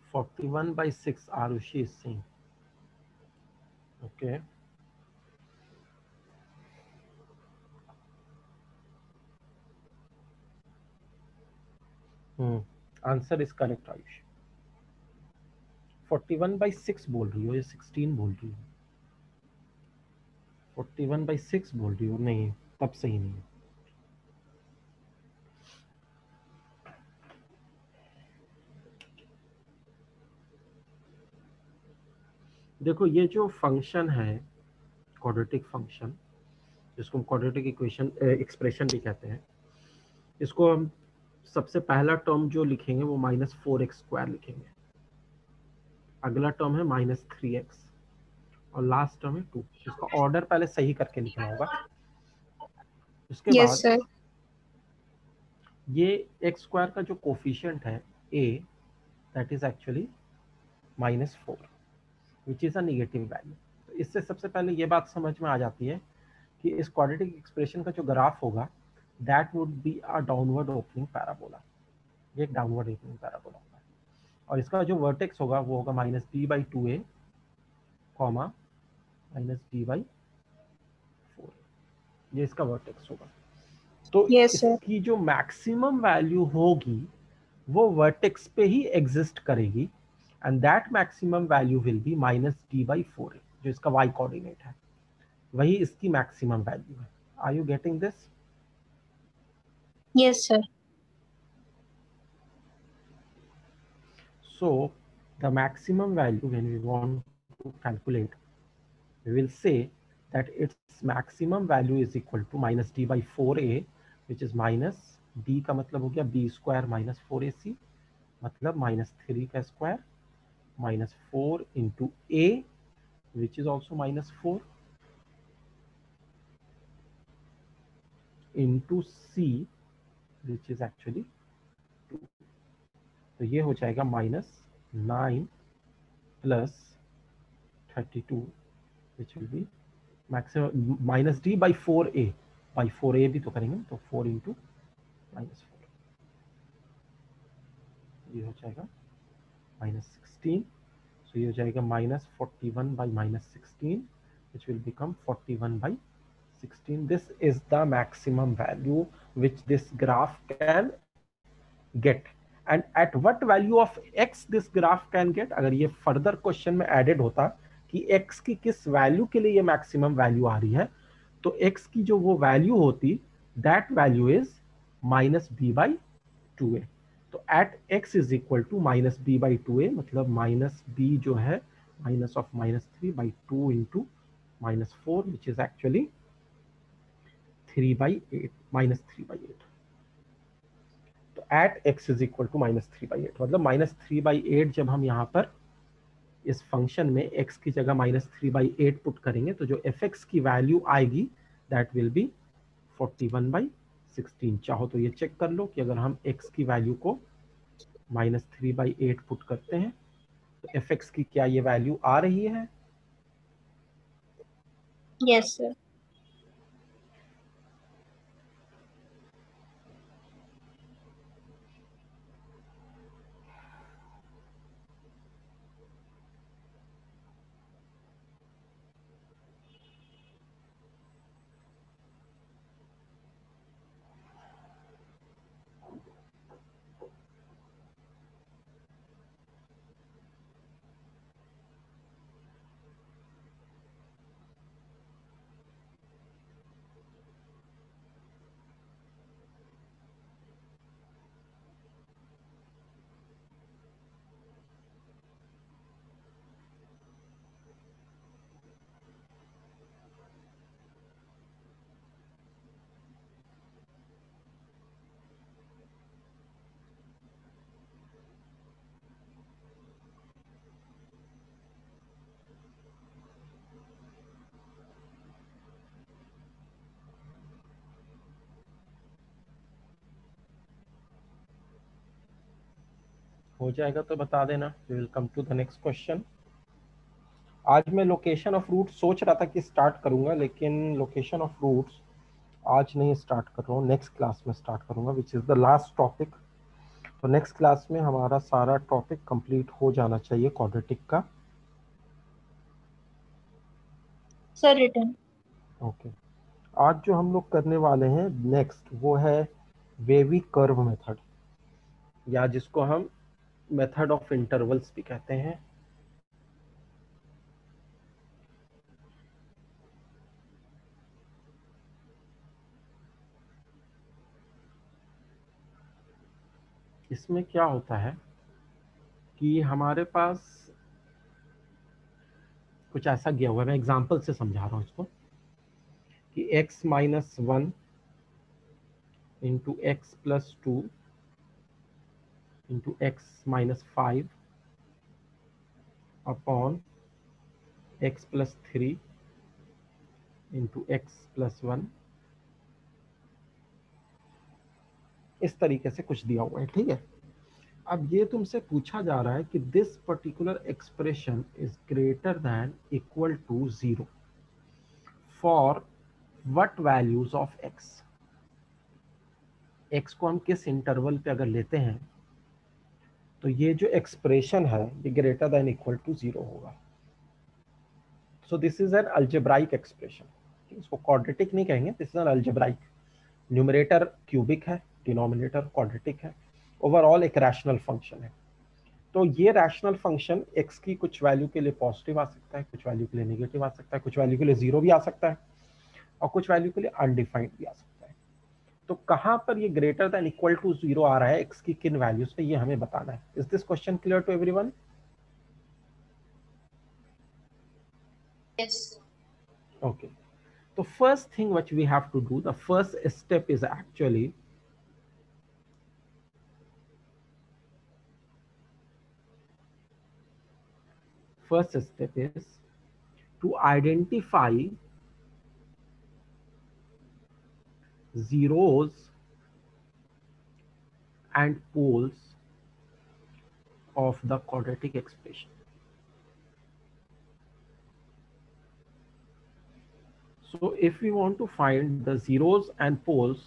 41/6 Arushi is saying. Okay. Answer is correct Ayush. 41/6 बोल रही हो या 16 बोल रही हो? 41/6 बोल रही हो? नहीं, तब सही नहीं है। देखो ये जो फंक्शन है क्वाड्रेटिक फंक्शन, जिसको हम क्वाड्रेटिक इक्वेशन एक्सप्रेशन भी कहते हैं, इसको हम सबसे पहला टर्म जो लिखेंगे वो -4x² लिखेंगे, अगला टर्म है -3x और लास्ट टर्म है 2। इसका ऑर्डर पहले सही करके लिखना होगा। उसके Yes, बाद sir. ये x² का जो कोफिशिएंट है a, that is actually -4 which is a negative value. तो इससे सबसे पहले ये बात समझ में आ जाती है कि इस क्वाड्रेटिक एक्सप्रेशन का जो ग्राफ होगा that would be a downward opening parabola. ये एक डाउनवर्ड ओपनिंग पैराबोला होगा और इसका जो वर्टेक्स होगा वो होगा -b/2a, -b/4। ये इसका वर्टेक्स होगा। तो Yes, sir. इसकी जो मैक्सिमम वैल्यू होगी वो वर्टेक्स पे ही एग्जिस्ट करेगी and that maximum value will be -d/4a, जो इसका y कोऑर्डिनेट है, वही इसकी मैक्सिमम वैल्यू है। Are you getting this? Yes, sir. So the maximum value when we want to calculate, we will say that its maximum value is equal to -d/4a, which is minus d का मतलब हो गया b² - 4ac, मतलब -3 का square -4 into a, which is also -4 into c, which is actually 2। तो ये हो जाएगा -9 + 32, which will be maximum -d/4a भी तो करेंगे, तो 4 into -4, ये हो जाएगा -16। सो ये हो जाएगा -41/-16, which will become 41/16। this is the maximum value which this graph can get, and at what value of x this graph can get। अगर ये फर्दर क्वेश्चन में एडेड होता कि x की किस वैल्यू के लिए ये मैक्सिमम वैल्यू आ रही है, तो x की जो वो वैल्यू होती दैट वैल्यू इज -b/2a। तो at x is equal to -b/2a, मतलब -b जो है -3/2 इंटू -4, विच इज एक्चुअली 3/8, -3/8। तो at x is equal to -3/8, मतलब -3/8 जब हम यहाँ पर इस फंक्शन में x की जगह -3/8 पुट करेंगे तो जो fx की वैल्यू आएगी दैट विल बी 41/16। चाहो तो ये चेक कर लो कि अगर हम x की वैल्यू को -3/8 पुट करते हैं तो fx की क्या ये वैल्यू आ रही है? Yes, sir. हो जाएगा तो बता देना। We will come to the next question. आज मैं लोकेशन ऑफ रूट सोच रहा था कि स्टार्ट करूंगा, लेकिन लोकेशन ऑफ रूट्स आज नहीं स्टार्ट कर रहा हूँ, नेक्स्ट क्लास में स्टार्ट करूंगा, which is the last topic तो नेक्स्ट क्लास में हमारा सारा टॉपिक कंप्लीट हो जाना चाहिए क्वाड्रेटिक का। Sir, written. ओके, आज जो हम लोग करने वाले हैं नेक्स्ट वो है वेवी कर्व मेथड, या जिसको हम मेथड ऑफ इंटरवल्स भी कहते हैं। इसमें क्या होता है कि हमारे पास कुछ ऐसा दिया हुआ है, मैं एग्जांपल से समझा रहा हूँ इसको, कि x minus 1 into x plus 2 into x minus 5 upon x plus 3 into x plus 1, इस तरीके से कुछ दिया हुआ है, ठीक है। अब ये तुमसे पूछा जा रहा है कि this particular expression is greater than equal to 0 for what values of x। x को हम किस इंटरवल पे अगर लेते हैं तो ये जो एक्सप्रेशन है ये ग्रेटर दैन इक्वल टू 0 होगा। So this is an algebraic expression, इसको क्वाड्रेटिक नहीं कहेंगे, this is an algebraic. Numerator cubic है, डिनोमिनेटर क्वाड्रेटिक है, ओवरऑल एक रैशनल फंक्शन है। तो ये रैशनल फंक्शन x की कुछ वैल्यू के लिए पॉजिटिव आ सकता है, कुछ वैल्यू के लिए नेगेटिव आ सकता है, कुछ वैल्यू के लिए 0 भी आ सकता है, और कुछ वैल्यू के लिए अनडिफाइंड भी आ सकता है। तो कहां पर ये ग्रेटर देन इक्वल टू 0 आ रहा है x की किन वैल्यूज पे, ये हमें बताना है। Is this question clear to everyone? Yes. Okay. The first thing which we have to do, the first step is actually to identify zeros and poles of the quadratic expression. So if we want to find the zeros and poles,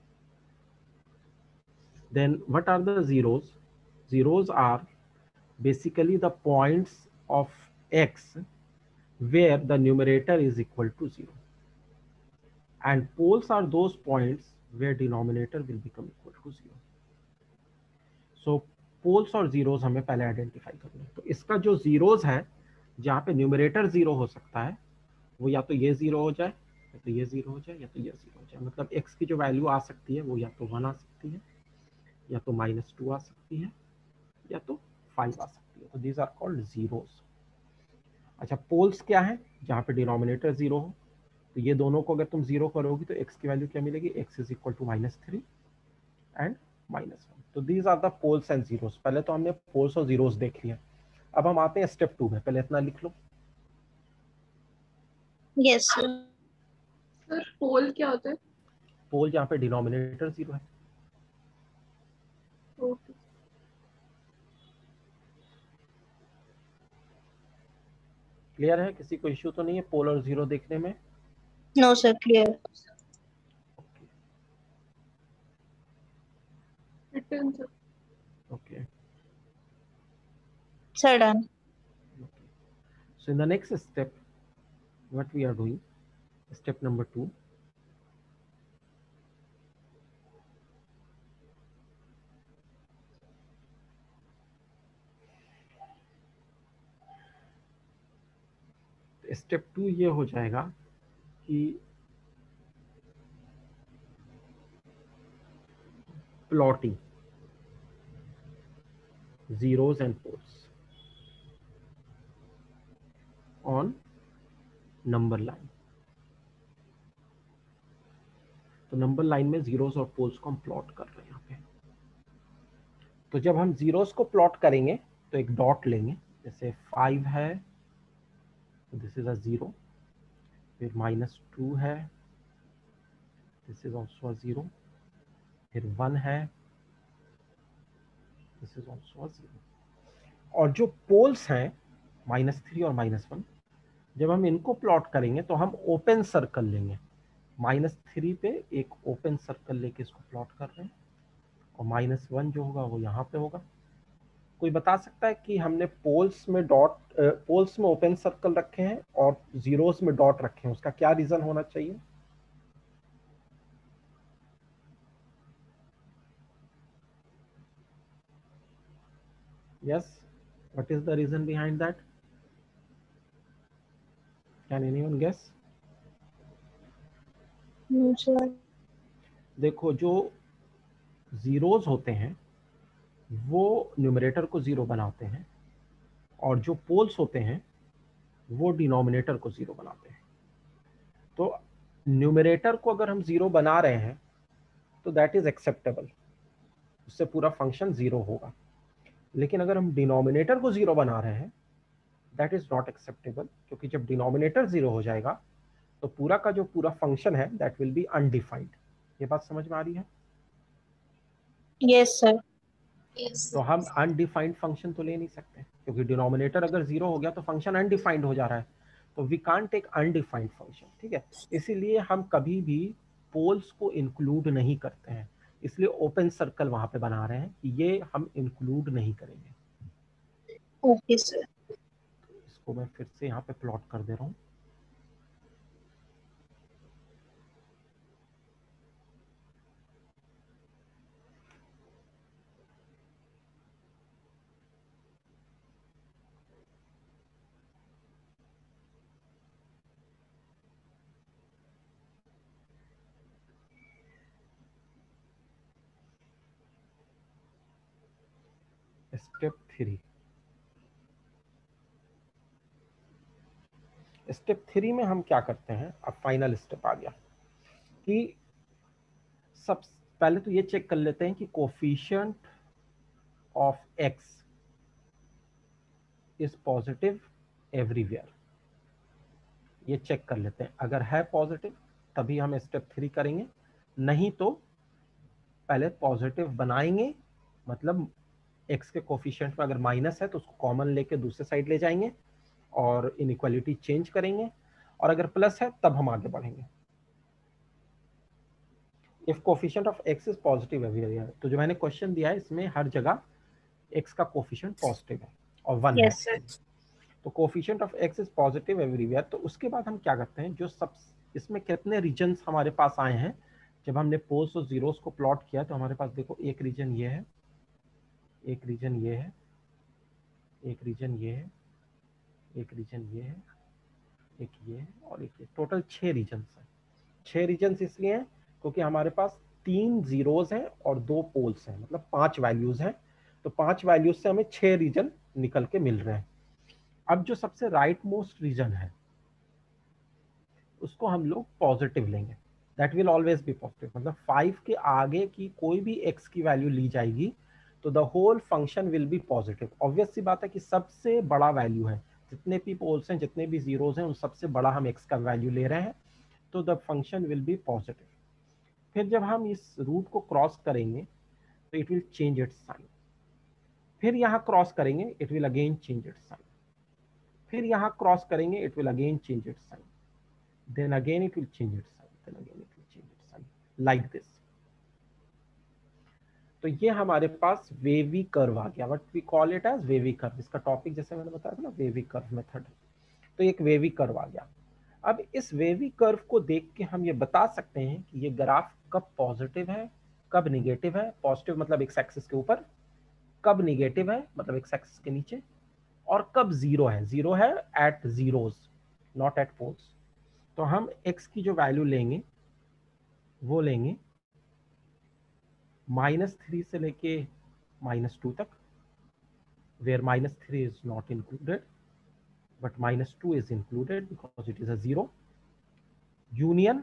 then what are the zeros? Zeros are basically the points of x where the numerator is equal to 0. And poles are those points where denominator will become equal to 0. So poles और zeros हमें पहले identify करना है। तो इसका जो zeros है जहाँ पे न्यूमरेटर 0 हो सकता है वो या तो ये 0 हो जाए, या तो ये 0 हो जाए, या तो ये 0 हो जाए। मतलब x की जो वैल्यू आ सकती है वो या तो 1 आ सकती है, या तो -2 आ सकती है, या तो 5 आ सकती है। तो दीज आर कॉल्ड जीरोस। अच्छा, पोल्स क्या है? जहाँ पे डिनोमिनेटर 0 हो। तो ये दोनों को अगर तुम 0 करोगी तो x की वैल्यू क्या मिलेगी? x is equal to -3 and -1। तो these are the poles and zeros. पहले तो हमने पोल्स और जीरोस देख लिया। अब हम आते हैं स्टेप 2 में। पहले इतना लिख लो। Yes, sir. सर पोल क्या होता है? पोल जहाँ पे डिनोमिनेटर 0 है। ओके। क्लियर है? किसी को इश्यू तो नहीं है पोल और 0 देखने में? No, sir, clear. Written sir. Okay. Sir, done. So in the next step, what we are doing, step number 2, step 2 ये हो जाएगा कि plotting zeros and poles on number line. तो नंबर लाइन में जीरोस और पोल्स को हम plot कर रहे हैं यहाँ पे। तो जब हम जीरोस को प्लॉट करेंगे तो एक डॉट लेंगे, जैसे 5 है तो दिस इज अ 0, फिर -2 है, दिस इज ऑल्सो अ 0, फिर 1 है, दिस इज ऑल्सो अ 0। और जो पोल्स हैं -3 और -1, जब हम इनको प्लॉट करेंगे तो हम ओपन सर्कल लेंगे। -3 पे एक ओपन सर्कल लेके इसको प्लॉट कर रहे हैं, और -1 जो होगा वो यहाँ पे होगा। कोई बता सकता है कि हमने पोल्स में पोल्स में ओपन सर्कल रखे हैं और जीरोस में डॉट रखे हैं, उसका क्या रीजन होना चाहिए? Yes, what is the reason behind that? Can anyone guess? No, sir. देखो, जो जीरोस होते हैं वो न्यूमरेटर को 0 बनाते हैं और जो पोल्स होते हैं वो डिनोमिनेटर को 0 बनाते हैं। तो न्यूमरेटर को अगर हम 0 बना रहे हैं तो दैट इज एक्सेप्टेबल, उससे पूरा फंक्शन 0 होगा। लेकिन अगर हम डिनोमिनेटर को 0 बना रहे हैं दैट इज नॉट एक्सेप्टेबल, क्योंकि जब डिनोमिनेटर 0 हो जाएगा तो पूरा का जो पूरा फंक्शन है दैट विल बी अनडिफाइंड। ये बात समझ में आ रही है? Yes, sir. Yes, तो sir. हम अनडिफाइंड फंक्शन तो ले नहीं सकते, क्योंकि डिनोमिनेटर अगर 0 हो गया तो फंक्शन अनडिफाइंड हो जा रहा है, तो we can't take undefined function, ठीक है। इसीलिए हम कभी भी पोल्स को इंक्लूड नहीं करते हैं, इसलिए ओपन सर्कल वहां पे बना रहे हैं कि ये हम इंक्लूड नहीं करेंगे। Okay, sir. इसको मैं फिर से यहाँ पे प्लॉट कर दे रहा हूँ। स्टेप 3, स्टेप 3 में हम क्या करते हैं, अब फाइनल स्टेप आ गया कि सब पहले तो ये चेक कर लेते हैं कि coefficient of x is positive everywhere. ये चेक कर लेते हैं, अगर है पॉजिटिव तभी हम स्टेप 3 करेंगे, नहीं तो पहले पॉजिटिव बनाएंगे, मतलब x के कोफिशिएंट में अगर माइनस है तो उसको कॉमन लेके दूसरे साइड ले जाएंगे और इनइक्वालिटी चेंज करेंगे, और अगर प्लस है तब हम आगे बढ़ेंगे। If coefficient of x is positive everywhere, तो जो मैंने क्वेश्चन दिया है इसमें हर जगह x का कोफिशिएंट पॉजिटिव है और 1 Yes, है। sir. तो coefficient of x is positive everywhere, तो उसके बाद हम क्या करते हैं, जो सब इसमें कितने रीजन्स हमारे पास आए हैं, जब हमने पोल्स और जीरोस को प्लॉट किया तो हमारे पास देखो एक रीजन ये है, एक रीजन ये है, एक रीजन ये है, एक रीजन ये है, एक ये है और एक ये, टोटल 6 रीजन्स हैं। 6 रीजन्स इसलिए हैं क्योंकि हमारे पास 3 जीरोस हैं और 2 पोल्स हैं, मतलब 5 वैल्यूज हैं, तो 5 वैल्यूज से हमें 6 रीजन निकल के मिल रहे हैं। अब जो सबसे राइट मोस्ट रीजन है उसको हम लोग पॉजिटिव लेंगे, that will always be positive, मतलब 5 के आगे की कोई भी x की वैल्यू ली जाएगी तो the whole function will be positive. Obvious सी बात है कि सबसे बड़ा वैल्यू है, जितने भी पोल्स हैं जितने भी जीरोस हैं उन सबसे बड़ा हम x का वैल्यू ले रहे हैं, तो the function will be positive. फिर जब हम इस रूट को क्रॉस करेंगे तो it will change its sign, फिर यहाँ क्रॉस करेंगे it will again change its sign, फिर यहाँ क्रॉस करेंगे it will again change its sign, then again it will change its sign, then again it will change its sign, like this। तो ये हमारे पास wavy curve आ गया, what we call it as wavy curve. इसका topic जैसे मैंने बताया था ना, वेवी कर्व मेथड, तो एक वेवी कर्व आ गया। अब इस वेवी कर्व को देख के हम ये बता सकते हैं कि ये ग्राफ कब पॉजिटिव है कब निगेटिव है। पॉजिटिव मतलब एक्स एक्सिस के ऊपर, कब निगेटिव है मतलब एक्स एक्सिस के नीचे, और कब जीरो है, जीरो है at zeros not at poles. तो हम x की जो वैल्यू लेंगे वो लेंगे -3 से लेके -2 तक, where -3 is not included but -2 is included because it is a zero. Union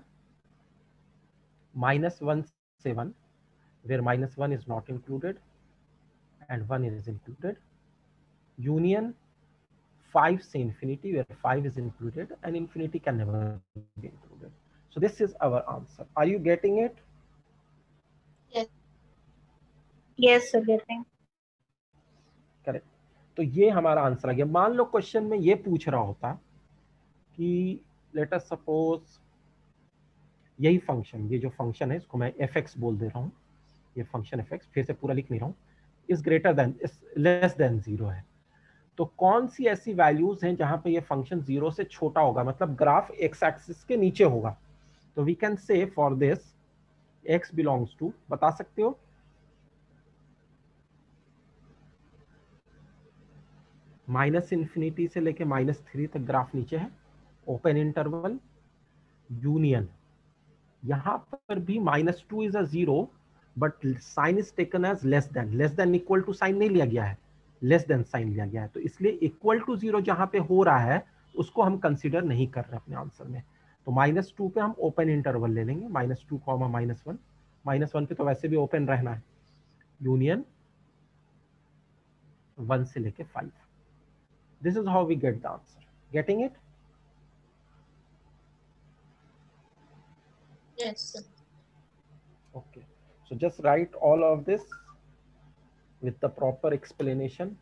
-1 से 1, where -1 is not included and 1 is included. Union 5 से infinity where 5 is included and infinity can never be included. So this is our answer. Are you getting it? Yes. Yes, sir. Getting. Correct. तो ये हमारा answer आ गया। मान लो question में ये पूछ रहा होता कि लेट अस सपोज यही फंक्शन, ये जो फंक्शन है इसको मैं fx बोल दे रहा हूँ, ये फंक्शन एफ एक्स, फिर से पूरा लिख नहीं रहा हूँ, is greater than, is less than 0 है। तो कौन सी ऐसी वैल्यूज हैं जहां पे ये फंक्शन 0 से छोटा होगा, मतलब ग्राफ एक्स एक्सिस के नीचे होगा? तो we can say for this x belongs to, बता सकते हो? -∞ से लेके -3 तक ग्राफ नीचे है, ओपन इंटरवल, यूनियन। यहां पर भी -2 is a 0, but sign is taken as less than equal to sign नहीं लिया गया है, लेस देन साइन लिया गया है। तो इसलिए इक्वल टू 0 जहां पे हो रहा है उसको हम कंसीडर नहीं कर रहे अपने आंसर में। तो -2 पे हम ओपन इंटरवल ले लेंगे, -2, -1, -1 पे तो वैसे भी ओपन रहना है, यूनियन 1 से लेके 5। This is how we get the answer. Getting it? Yes, sir. Okay, so just write all of this with the proper explanation.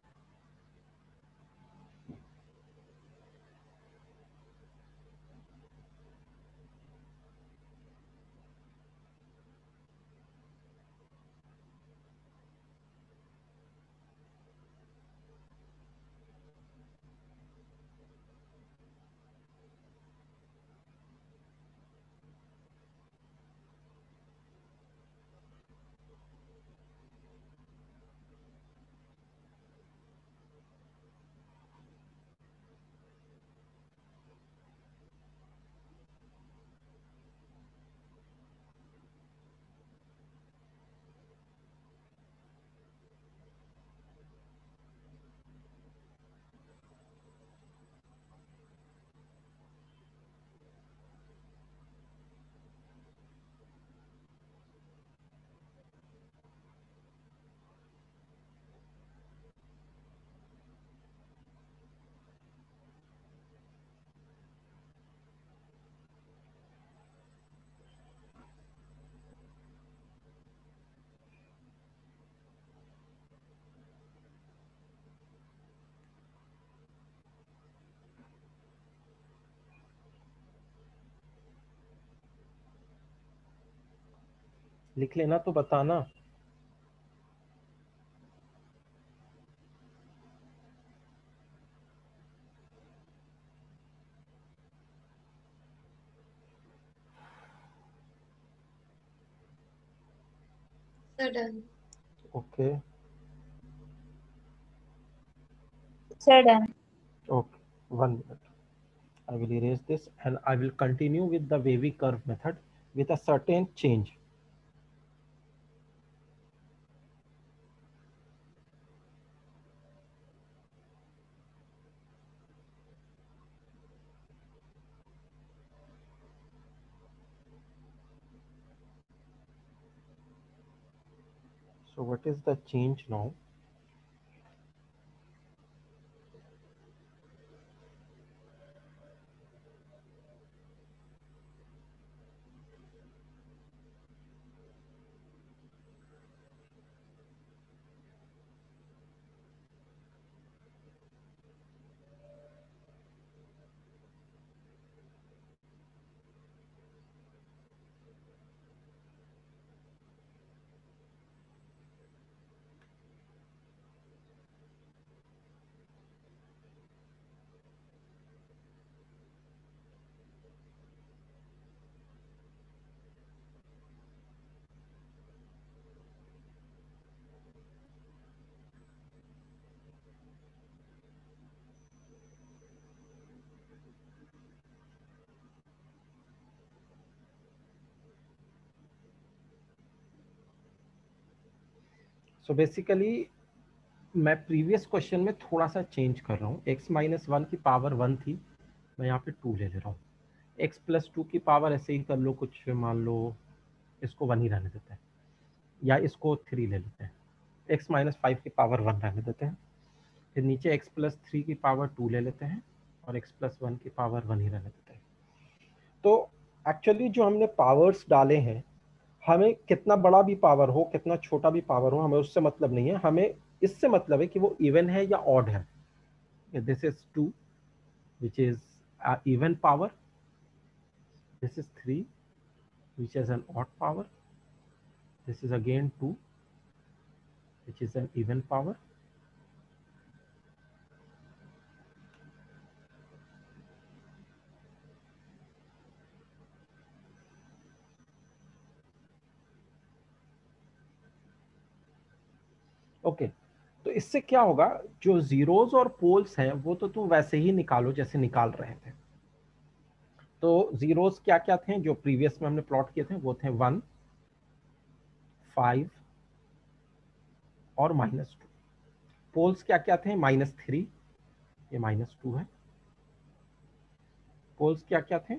लिख लेना तो बताना। Sir, done. Okay. Sir, done. Okay, 1 minute. I will erase this and I will continue with the wavy curve method with a certain change. So what is the change now? So basically मैं previous question में थोड़ा सा change कर रहा हूँ। x-1 की power 1 थी, मैं यहाँ पे 2 ले रहा हूँ। x+2 की पावर ऐसे ही कर लो, कुछ मान लो इसको 1 ही रहने देते हैं, या इसको 3 ले लेते हैं। x-5 की पावर 1 रहने देते हैं। फिर नीचे x+3 की पावर 2 ले लेते हैं और x+1 की पावर 1 ही रहने देते हैं। तो एक्चुअली जो हमने पावर्स डाले हैं, हमें कितना बड़ा भी पावर हो, कितना छोटा भी पावर हो, हमें उससे मतलब नहीं है। हमें इससे मतलब है कि वो इवन है या ऑड है। This is 2 which is even power, this is 3 which is an odd power, This is again 2, which is an even power. Okay, तो इससे क्या होगा, जो जीरोस और पोल्स हैं वो तो तुम वैसे ही निकालो जैसे निकाल रहे थे। तो जीरोस क्या क्या थे जो प्रीवियस में हमने प्लॉट किए थे, वो थे 1, 5 और -2। पोल्स क्या क्या थे, -3, ये -2 है। पोल्स क्या क्या थे,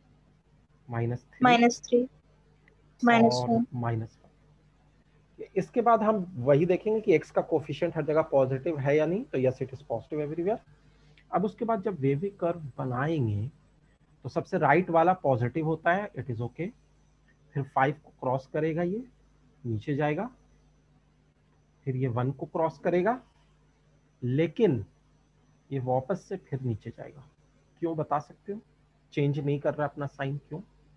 -3 -3, और -1। -1। इसके बाद हम वही देखेंगे कि x का कोफिशिएंट हर जगह पॉजिटिव है या नहीं, तो yes it is positive everywhere. अब उसके बाद जब वेवी कर्व बनाएंगे तो सबसे राइट वाला पॉजिटिव होता है, इट इज ओके। फिर 5 को क्रॉस करेगा, ये नीचे जाएगा, फिर ये 1 को क्रॉस करेगा, लेकिन ये वापस से फिर नीचे जाएगा। क्यों, बता सकते हो? चेंज नहीं कर रहा अपना साइन, क्यों?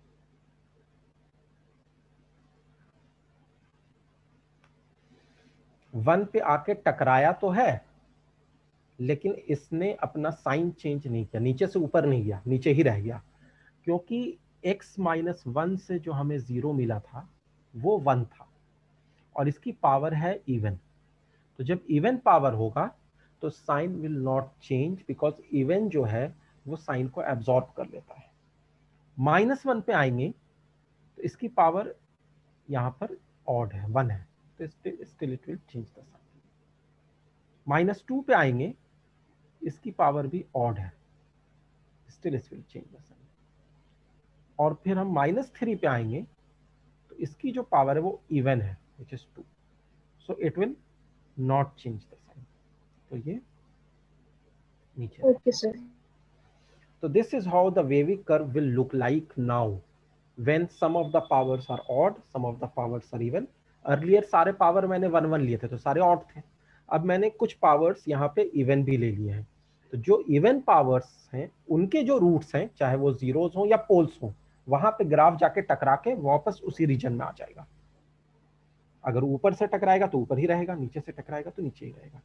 वन पे आके टकराया तो है, लेकिन इसने अपना साइन चेंज नहीं किया, नीचे से ऊपर नहीं गया, नीचे ही रह गया, क्योंकि x-1 से जो हमें 0 मिला था वो 1 था और इसकी पावर है इवन। तो जब इवन पावर होगा तो sign will not change, because even जो है वो साइन को एब्जॉर्ब कर लेता है। -1 पे आएंगे तो इसकी पावर यहाँ पर ऑड है, 1 है, तो still it will change the sign. -2 पे आएंगे, इसकी पावर भी ऑड है, still it will change the sign. और फिर हम -3 पे आएंगे तो इसकी जो पावर है वो इवन है, which is 2, so it will not change the sign. तो ये नीचे रहेगा। Okay sir. So this is how the wavy curve will look like now when some of the powers are odd, some of the powers are even. Earlier सारे power मैंने 1 1 लिए थे तो सारे ऑड थे, अब मैंने कुछ पावर्स यहाँ पे इवन भी ले लिए हैं। तो जो इवन पावर्स हैं उनके जो रूट्स हैं, चाहे वो जीरोस हो या पोल्स हो, वहां पे ग्राफ जाके टकरा के वापस उसी रीजन में आ जाएगा। अगर ऊपर से टकराएगा तो ऊपर ही रहेगा, नीचे से टकराएगा तो नीचे ही रहेगा।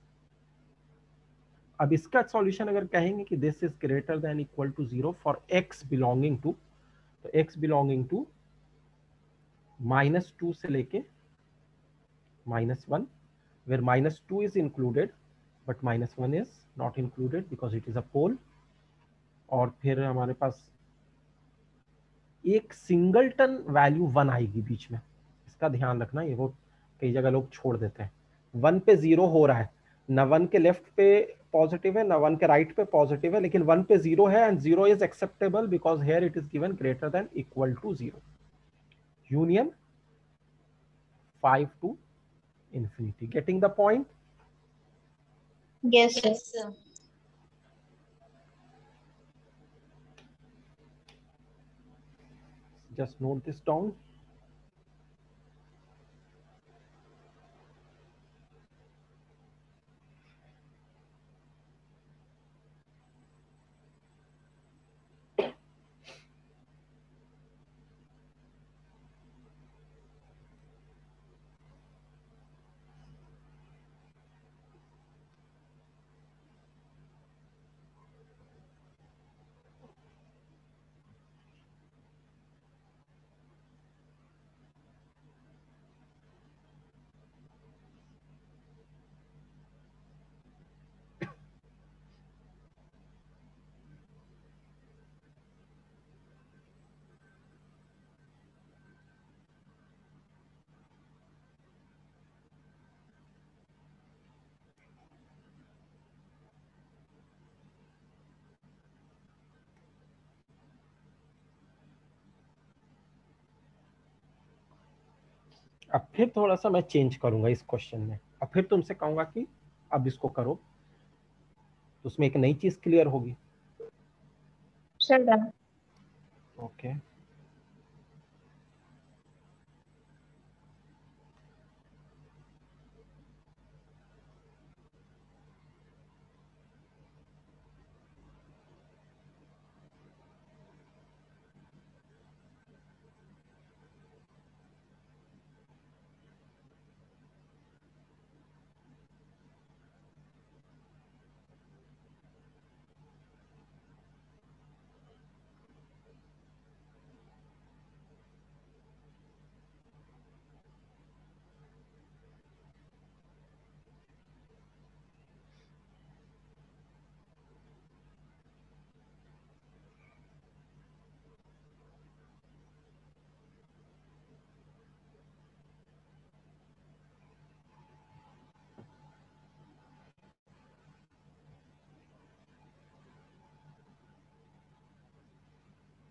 अब इसका सॉल्यूशन अगर कहेंगे कि this is greater than equal to 0 for x belonging to, तो x बिलोंगिंग टू -2 से लेके -1, where -2 is included but -1 is not included because it is a pole। और फिर हमारे पास एक सिंगलटन वैल्यू 1 आएगी बीच में, इसका ध्यान रखना, ये वो कई जगह लोग छोड़ देते हैं। 1 पे 0 हो रहा है, न 1 के लेफ्ट पे पॉजिटिव है, न 1 के राइट पे पॉजिटिव है, लेकिन 1 पे 0 है and 0 is acceptable because here it is given greater than equal to 0। Union 5 to infinity। Getting the point? Yes, sir. Yes, sir. Just note this down। अब फिर थोड़ा सा मैं चेंज करूंगा इस क्वेश्चन में, अब फिर तुमसे कहूंगा कि अब इसको करो, तो उसमें एक नई चीज क्लियर होगी। Sir, done. ओके,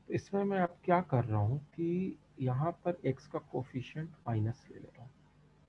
इसमें मैं अब क्या कर रहा हूँ कि यहाँ पर x का कोफिशिएंट माइनस ले लेता हूँ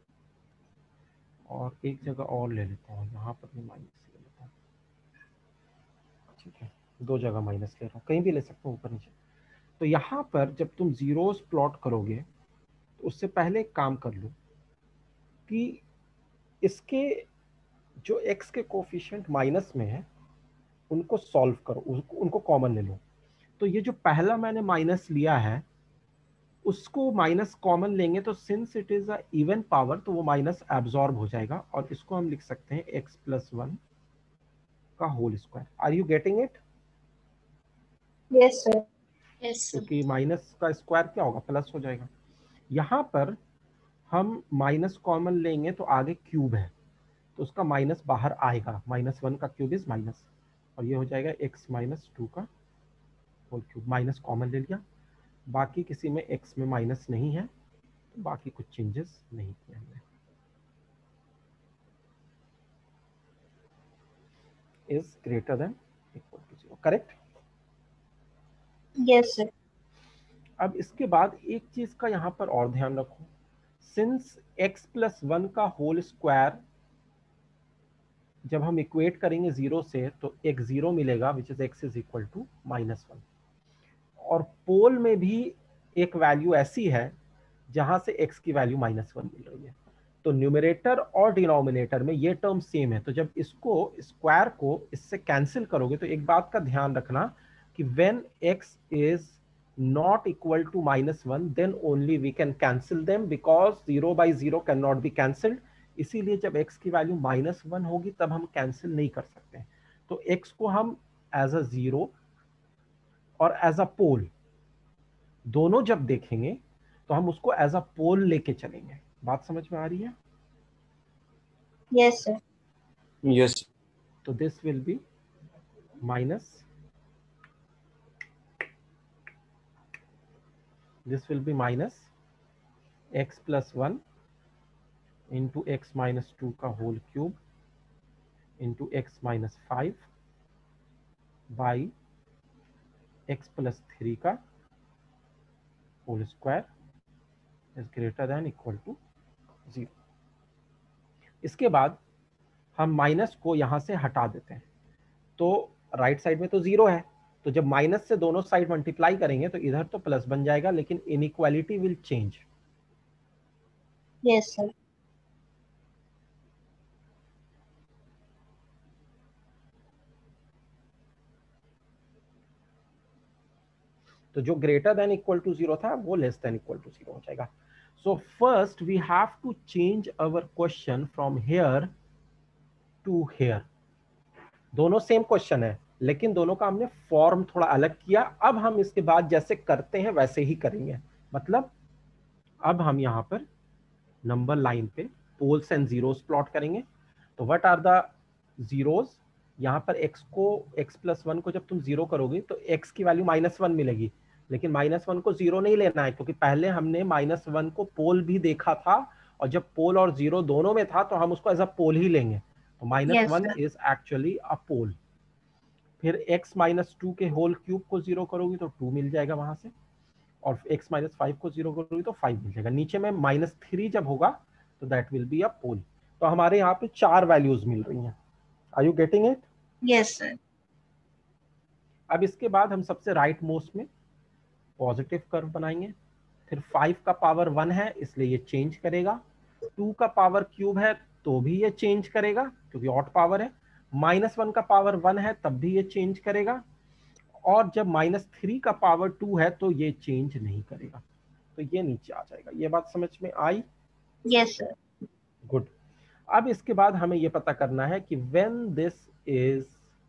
और एक जगह और ले लेता हूँ, यहाँ पर भी माइनस ले लेता हूँ। ठीक है, दो जगह माइनस ले रहा हूँ, कहीं भी ले सकता हूँ ऊपर नीचे। तो यहाँ पर जब तुम जीरोस प्लॉट करोगे तो उससे पहले एक काम कर लो कि इसके जो x के कोफिशिएंट माइनस में है उनको सॉल्व करो, उनको कॉमन ले लो। तो ये जो पहला मैंने माइनस लिया है उसको माइनस कॉमन लेंगे तो since it is a even power तो वो माइनस एब्जॉर्ब हो जाएगा और इसको हम लिख सकते हैं x प्लस 1 का whole square. Are you getting it? Yes, sir. Yes, sir. क्योंकि माइनस का स्क्वायर क्या होगा, प्लस हो जाएगा। यहाँ पर हम माइनस कॉमन लेंगे तो आगे क्यूब है तो उसका माइनस बाहर आएगा, -1 का क्यूब इज माइनस, और ये हो जाएगा x माइनस 2 का होल क्यूब। माइनस कॉमन ले लिया, बाकी किसी में x में माइनस नहीं है तो बाकी कुछ चेंजेस नहीं किए हमने। Is greater than equal to 0, correct? Yes, sir. अब इसके बाद एक चीज का यहाँ पर और ध्यान रखो, सिंस x प्लस 1 का होल स्क्वायर जब हम इक्वेट करेंगे जीरो से तो एक जीरो मिलेगा which is x is equal to -1, और पोल में भी एक वैल्यू ऐसी है जहां से x की वैल्यू -1 मिल रही है। तो न्यूमरेटर और डिनोमिनेटर में ये टर्म सेम है, तो जब इसको स्क्वायर को इससे कैंसिल करोगे तो एक बात का ध्यान रखना कि व्हेन x इज not equal to -1 then only we can cancel them because 0 by 0 cannot be cancelled। इसीलिए जब x की वैल्यू -1 होगी तब हम कैंसिल नहीं कर सकते। तो x को हम एज अ जीरो और एज अ पोल दोनों जब देखेंगे तो हम उसको एज अ पोल लेके चलेंगे। बात समझ में आ रही है? Yes, sir. Yes. तो this will be minus, this will be minus x plus 1 into x minus 2 का whole cube into x minus 5 by x plus 3 का whole square is greater than equal to 0। इसके बाद हम minus को यहां से हटा देते हैं, तो राइट साइड में तो 0 है, तो जब माइनस से दोनों साइड मल्टीप्लाई करेंगे तो इधर तो प्लस बन जाएगा लेकिन inequality will change. Yes, sir. तो जो ग्रेटर देन इक्वल टू 0 था वो लेस देन इक्वल टू 0 हो जाएगा। So first we have to change our question from here to here. दोनों सेम क्वेश्चन है लेकिन दोनों का हमने फॉर्म थोड़ा अलग किया। अब हम इसके बाद जैसे करते हैं वैसे ही करेंगे, मतलब अब हम यहाँ पर नंबर लाइन पे पोल्स एंड जीरोस प्लॉट करेंगे। तो व्हाट आर द जीरोस? यहाँ पर x को x प्लस 1 को जब तुम जीरो करोगे तो x की वैल्यू -1 मिलेगी, लेकिन -1 को जीरो नहीं लेना है क्योंकि पहले हमने -1 को पोल भी देखा था और जब पोल और जीरो दोनों में था तो हम उसको एज अ पोल ही लेंगे। तो Yes, -1 sir. Is actually a pole. फिर x माइनस 2 के होल क्यूब को जीरो करोगी तो 2 मिल जाएगा वहां से, और x माइनस 5 को जीरो करोगी तो 5 मिल जाएगा। नीचे में -3 जब होगा तो that will be a pole. तो हमारे यहाँ पे 4 वैल्यूज मिल रही हैं। Are you getting it? Yes, sir. अब इसके बाद हम सबसे राइट मोस्ट में पॉजिटिव कर्व बनाएंगे। फिर 5 का पावर 1 है इसलिए ये चेंज करेगा, 2 का पावर क्यूब है तो भी ये चेंज करेगा क्योंकि ऑड पावर है, -1 का पावर 1 है तब भी ये चेंज करेगा, और जब -3 का पावर 2 है तो ये चेंज नहीं करेगा, तो ये नीचे आ जाएगा। ये बात समझ में आई? Yes, sir. गुड। अब इसके बाद हमें ये पता करना है कि when this is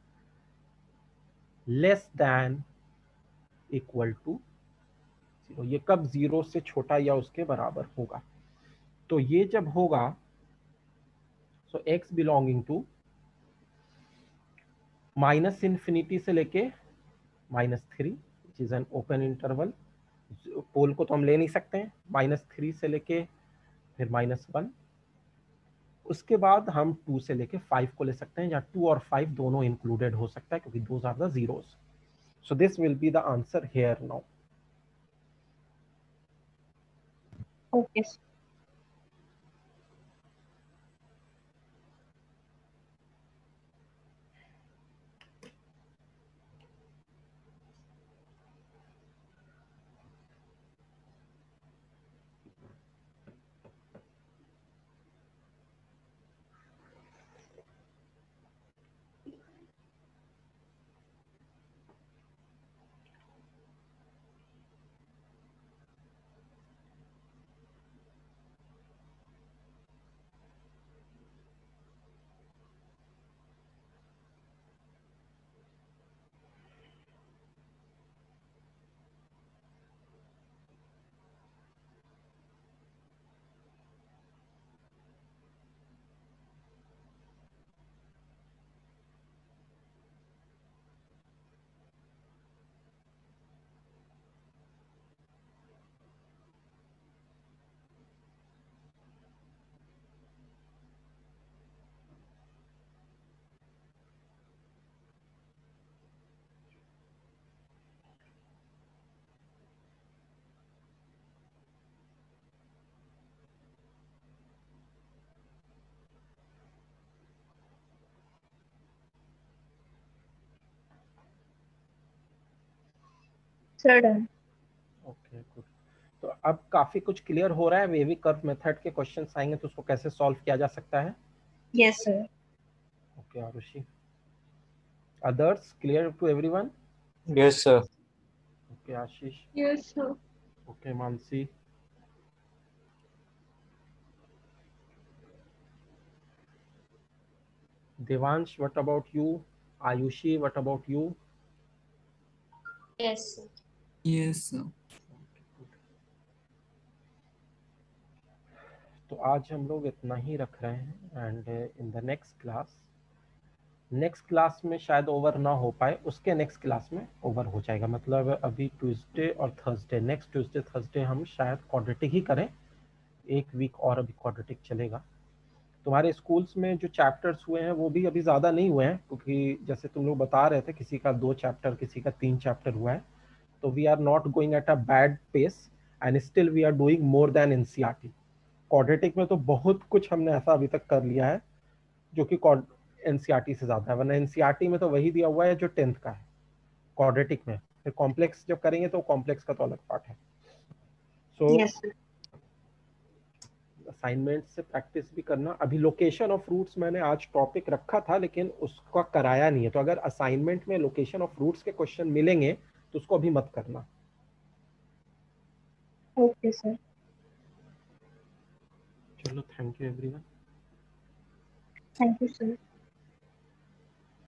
less than equal to 0, ये कब 0 से छोटा या उसके बराबर होगा। तो ये जब होगा सो x बिलोंगिंग टू -∞ से लेके -3 which is an open interval. Pole को तो हम ले नहीं सकते हैं, -3 से लेके फिर -1, उसके बाद हम 2 से लेके 5 को ले सकते हैं, या 2 और 5 दोनों इंक्लूडेड हो सकता है क्योंकि those are the zeros. So this will be the answer here now. Okay, sir. Sir, done. Okay good. तो अब काफी कुछ क्लियर हो रहा है, वेवी कर्व मेथड के क्वेश्चंस आएंगे तो उसको कैसे सॉल्व किया जा सकता है। Yes, sir. Okay Arushi, others clear to everyone? Yes, sir. Okay Ashish, Yes, sir. Okay Mansi, Devansh, what about you? Ayushi, what about you? Yes, sir. Yes, sir. तो आज हम लोग इतना ही रख रहे हैं and in the next class में शायद ओवर ना हो पाए, उसके नेक्स्ट क्लास में ओवर हो जाएगा। मतलब अभी ट्यूसडे और थर्सडे, नेक्स्ट ट्यूसडे थर्सडे हम शायद क्वाड्रेटिक ही करें, एक वीक और अभी क्वाड्रेटिक चलेगा। तुम्हारे स्कूल्स में जो चैप्टर्स हुए हैं वो भी अभी ज़्यादा नहीं हुए हैं, क्योंकि जैसे तुम लोग बता रहे थे किसी का 2 चैप्टर, किसी का 3 चैप्टर हुआ है। तो we are not going at a bad pace and still we are doing more than NCERT. Quadratic में तो बहुत कुछ हमने ऐसा अभी तक कर लिया है जो कि एनसीईआरटी से ज़्यादा है, वरना एनसीईआरटी में तो वही दिया हुआ है जो 10th का है। क्वाड्रेटिक में फिर कॉम्प्लेक्स जब करेंगे तो कॉम्प्लेक्स का तो अलग पार्ट है। So Yes, sir. असाइनमेंट से प्रैक्टिस भी करना। अभी लोकेशन ऑफ रूट्स मैंने आज टॉपिक रखा था लेकिन उसका कराया नहीं है, तो अगर असाइनमेंट में लोकेशन ऑफ रूट्स के क्वेश्चन मिलेंगे तो उसको अभी मत करना। Okay, sir. चलो, thank you everyone. Thank you, sir.